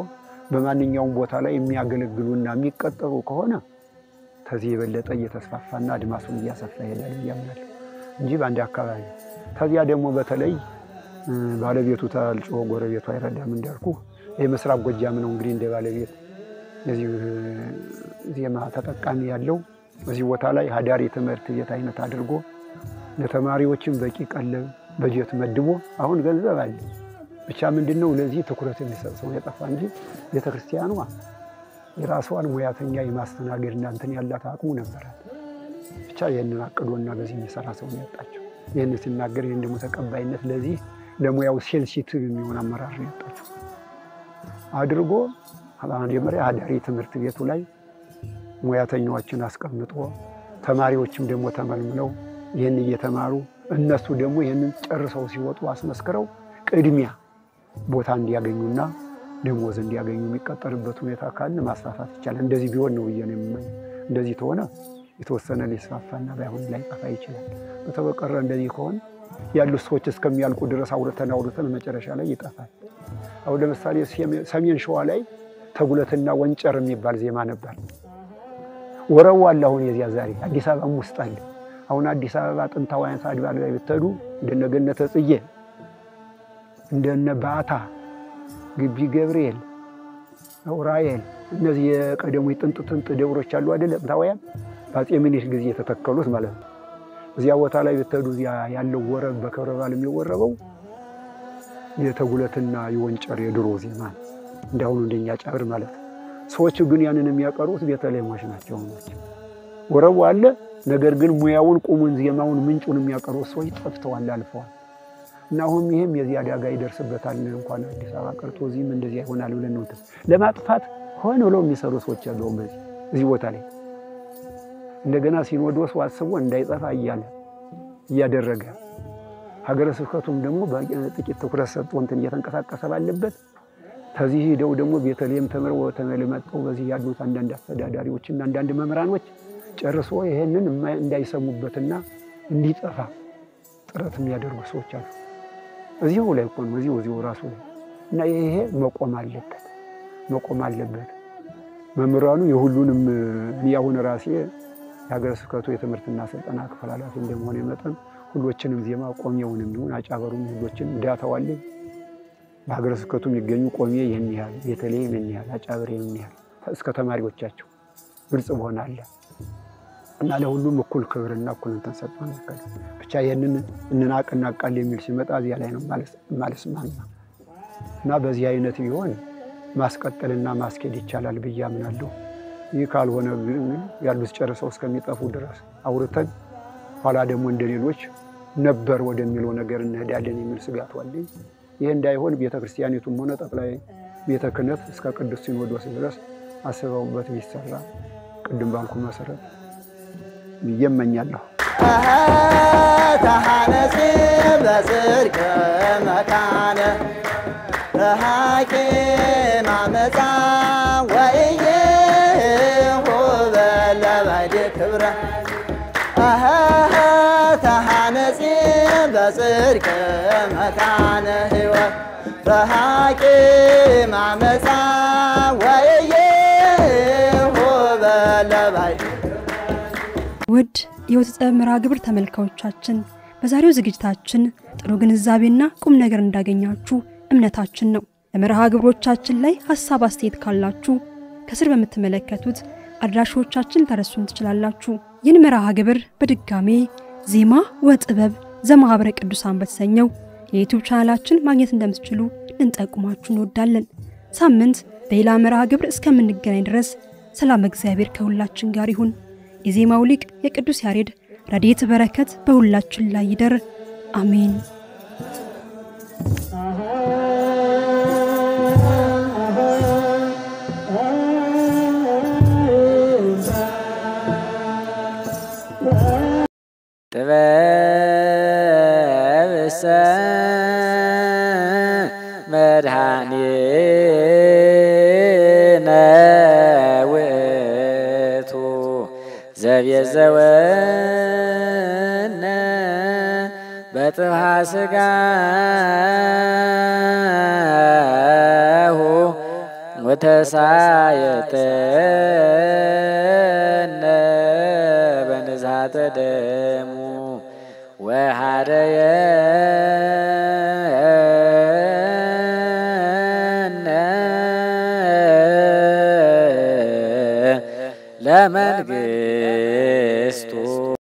በማንኛውም ቦታ ላይ የሚያገለግሉና የሚቀጠሩ ከሆነ ከዚህ የበለጠ እየተስፋፋና አድማሱን እያሰፋ ይሄዳል ያምናል እንጂ በአንድ አካባቢ ከዚያ ደግሞ በተለይ ባለቤቱ ታልጮ ጎረቤቱ አይረዳም እንዳልኩ የምስራቅ ጎጃም ነው እንግዲህ እንደ ባለቤት የዚህ ዜማ ተጠቃሚ ያለው በዚህ ቦታ ላይ ሀዳሪ ትምህርት ቤት አይነት አድርጎ ለተማሪዎችም በቂ ቀለብ በጀት መድቦ አሁን ገንዘብ አለ ብቻ ምንድነው ለዚህ ትኩረት የሚሰጠው የጠፋ እንጂ ቤተክርስቲያኗ የራሷን ሙያተኛ የማስተናገድና እንትን ያላት አቅሙ ነበራት ብቻ የነን አቅዶና በዚህ የሚሰራ ሰው ነው ያጣቸው ይሄን ሲናገር ይሄን ደግሞ ተቀባይነት ለዚህ ለሙያው ሴንሲቲቭ የሚሆን አመራር ነው ያጣቸው አድርጎ አላንጀመሪያ ሀዳሪ ትምህርት ቤቱ ላይ ሙያተኞችን አስቀምጦ ተማሪዎችም ደግሞ ተመልምለው ይሄን እየተማሩ እነሱ ደግሞ ይሄንን ጨርሰው ሲወጡ አስመስክረው ቅድሚያ ቦታ እንዲያገኙና ደሞዝ እንዲያገኙ የሚቀጠርበት ሁኔታ ካለ ማስፋፋት ይቻላል እንደዚህ ቢሆን ነው ይየኔም እንደዚህ ተሆነ የተወሰነ ሊስፋፋና ባይሆን ላይ ጠፋ ይችላል በተበቀረ እንደዚህ ከሆነ ያሉ ሰዎች እስከሚያልቁ ድረስ አውርተን አውርተን መጨረሻ ላይ ይጠፋል አሁን ለምሳሌ ሰሜን ሸዋ ላይ ተጉለትና ወንጨር የሚባል ዜማ ነበር ወረው አላሁን የዚያ ዛሬ አዲስ አበባ ውስጥ አለ አሁን አዲስ አበባ ጥንታውያን ሳድባል ላይ ብትሄዱ እንደነገነተ ጽዬ እንደነ ባታ ግቢ ገብርኤል ኡራኤል እነዚህ የቀደሙ ጥንት ጥንት ደብሮች አሉ አይደል ጥንታውያን ባጼ ምኒልክ ጊዜ የተተከሉት ማለት ነው እዚያ ቦታ ላይ ብትሄዱ እዚያ ያለው ወረብ በክብረ በዓል የሚወረበው የተጉለትና የወንጨር የድሮ ዜማ እንዳሁን እንደኛ ጫብር ማለት ሰዎች ግን ያንን የሚያቀሩት ቤተልሔሞች ናቸው ናቸው ወረቡ አለ ነገር ግን ሙያውን ቁሙን ዜማውን ምንጩን የሚያቀሩት ሰዎች ጠፍተዋል አልፈዋል እና አሁን ይሄም የዚህ አደጋ ይደርስበታል እንኳን አዲስ አበባ ቀርቶ እዚህም እንደዚህ ይሆናል ብለን ነው ለማጥፋት ሆነ ብለው የሚሰሩ ሰዎች አሉ በዚህ እዚህ ቦታ ላይ እንደገና ሲኖዶስ ዋስቦ እንዳይጠፋ እያለ እያደረገ ሀገረ ስብከቱም ደግሞ በጥቂት ትኩረት ሰጥቶ እንትን እየተንቀሳቀሰ ባለበት ከዚህ ሄደው ደግሞ ቤተልሔም ተመረው ተመልመጠው በዚህ ያሉት አንዳንድ አስተዳዳሪዎችና አንዳንድ መምህራኖች ጨርሶ ይሄንን እንዳይሰሙበትና እንዲጠፋ ጥረት የሚያደርጉ ሰዎች አሉ እዚሁ ላይ ቆም እዚሁ እዚሁ ራሱ ላይ እና ይሄ መቆም አለበት መቆም አለበት መምህራኑ የሁሉንም ያሁን ራሴ የሀገረ ስብከቱ የትምህርትና ስልጠና ክፍል ኃላፊ እንደመሆነ መጠን ሁሎችንም ዜማ ቆሚያውንም ይሁን አጫበሩም ሁሎችን ዳታዋል በሀገረ ስብከቱ የሚገኙ ቆሚ ይሄን ያህል ቤተልሔም ይሄን ያህል አጫበሬ ይሄን ያህል እስከ ተማሪዎቻቸው ግልጽ ሆናለ እና ለሁሉም እኩል ክብርና እኩል እንትን ሰጥቷል ብቻ ይሄንን እንናቅና ቃል የሚል ሲመጣ እዚያ ላይ ነው ማለት ማለት ማንና እና በዚህ አይነት ቢሆን ማስቀጠልና ማስኬድ ይቻላል በያምናለሁ ይህ ካልሆነ ግን ያሉት ጨርሰው እስከሚጠፉ ድረስ አውርተን ኋላ ደግሞ እንደሌሎች ነበር ወደሚለው ነገር እንሄዳለን የሚል ስጋት አለኝ ይሄ እንዳይሆን ቤተክርስቲያኒቱም ሆነ ጠቅላይ ቤተ ክህነት እስከ ቅዱስ ሲኖዶስ ድረስ አስበውበት ቢሰራ ቅድም ባልኩ መሰረት ይመኛለሁ ተሐነጺ በጽድቅ መካነ ረሃቂም አመፃ ወኢየ ወበለባድ ክብረ ተሐነጺ በጽድቅ መካነ ሕይወት ረሃቂም አመፃ ወኢየ ወበለባድ ውድ የወተት መርሃ ግብር ተመልካቾቻችን በዛሬው ዝግጅታችን ጥሩ ግንዛቤና ቁም ነገር እንዳገኛችሁ እምነታችን ነው ለመርሃ ግብሮቻችን ላይ ሐሳብ አስተያየት ካላችሁ ከስር በመተመለከቱት አድራሾቻችን ተረሱን ትችላላችሁ ይህን መርሃ ግብር በድጋሜ ዜማ ወጥበብ ዘማህበረ ቅዱሳን በተሰኘው የዩቲዩብ ቻናላችን ማግኘት እንደምትችሉ ልንጠቁማችሁ እንወዳለን ሳምንት በሌላ መርሃ ግብር እስከምንገናኝ ድረስ ሰላም እግዚአብሔር ከሁላችን ጋር ይሁን የዜማው ሊቅ የቅዱስ ያሬድ ረድኤት በረከት በሁላችን ላይ ይደር አሜን ጥበብሰ መድኃኒነ ውእቱ ዘቤዘወነ በጥብሐ ሥጋሁ ወተሳየጠነ በንዝሃተ ደሙ ወሃረየነ ለመንግሥቱ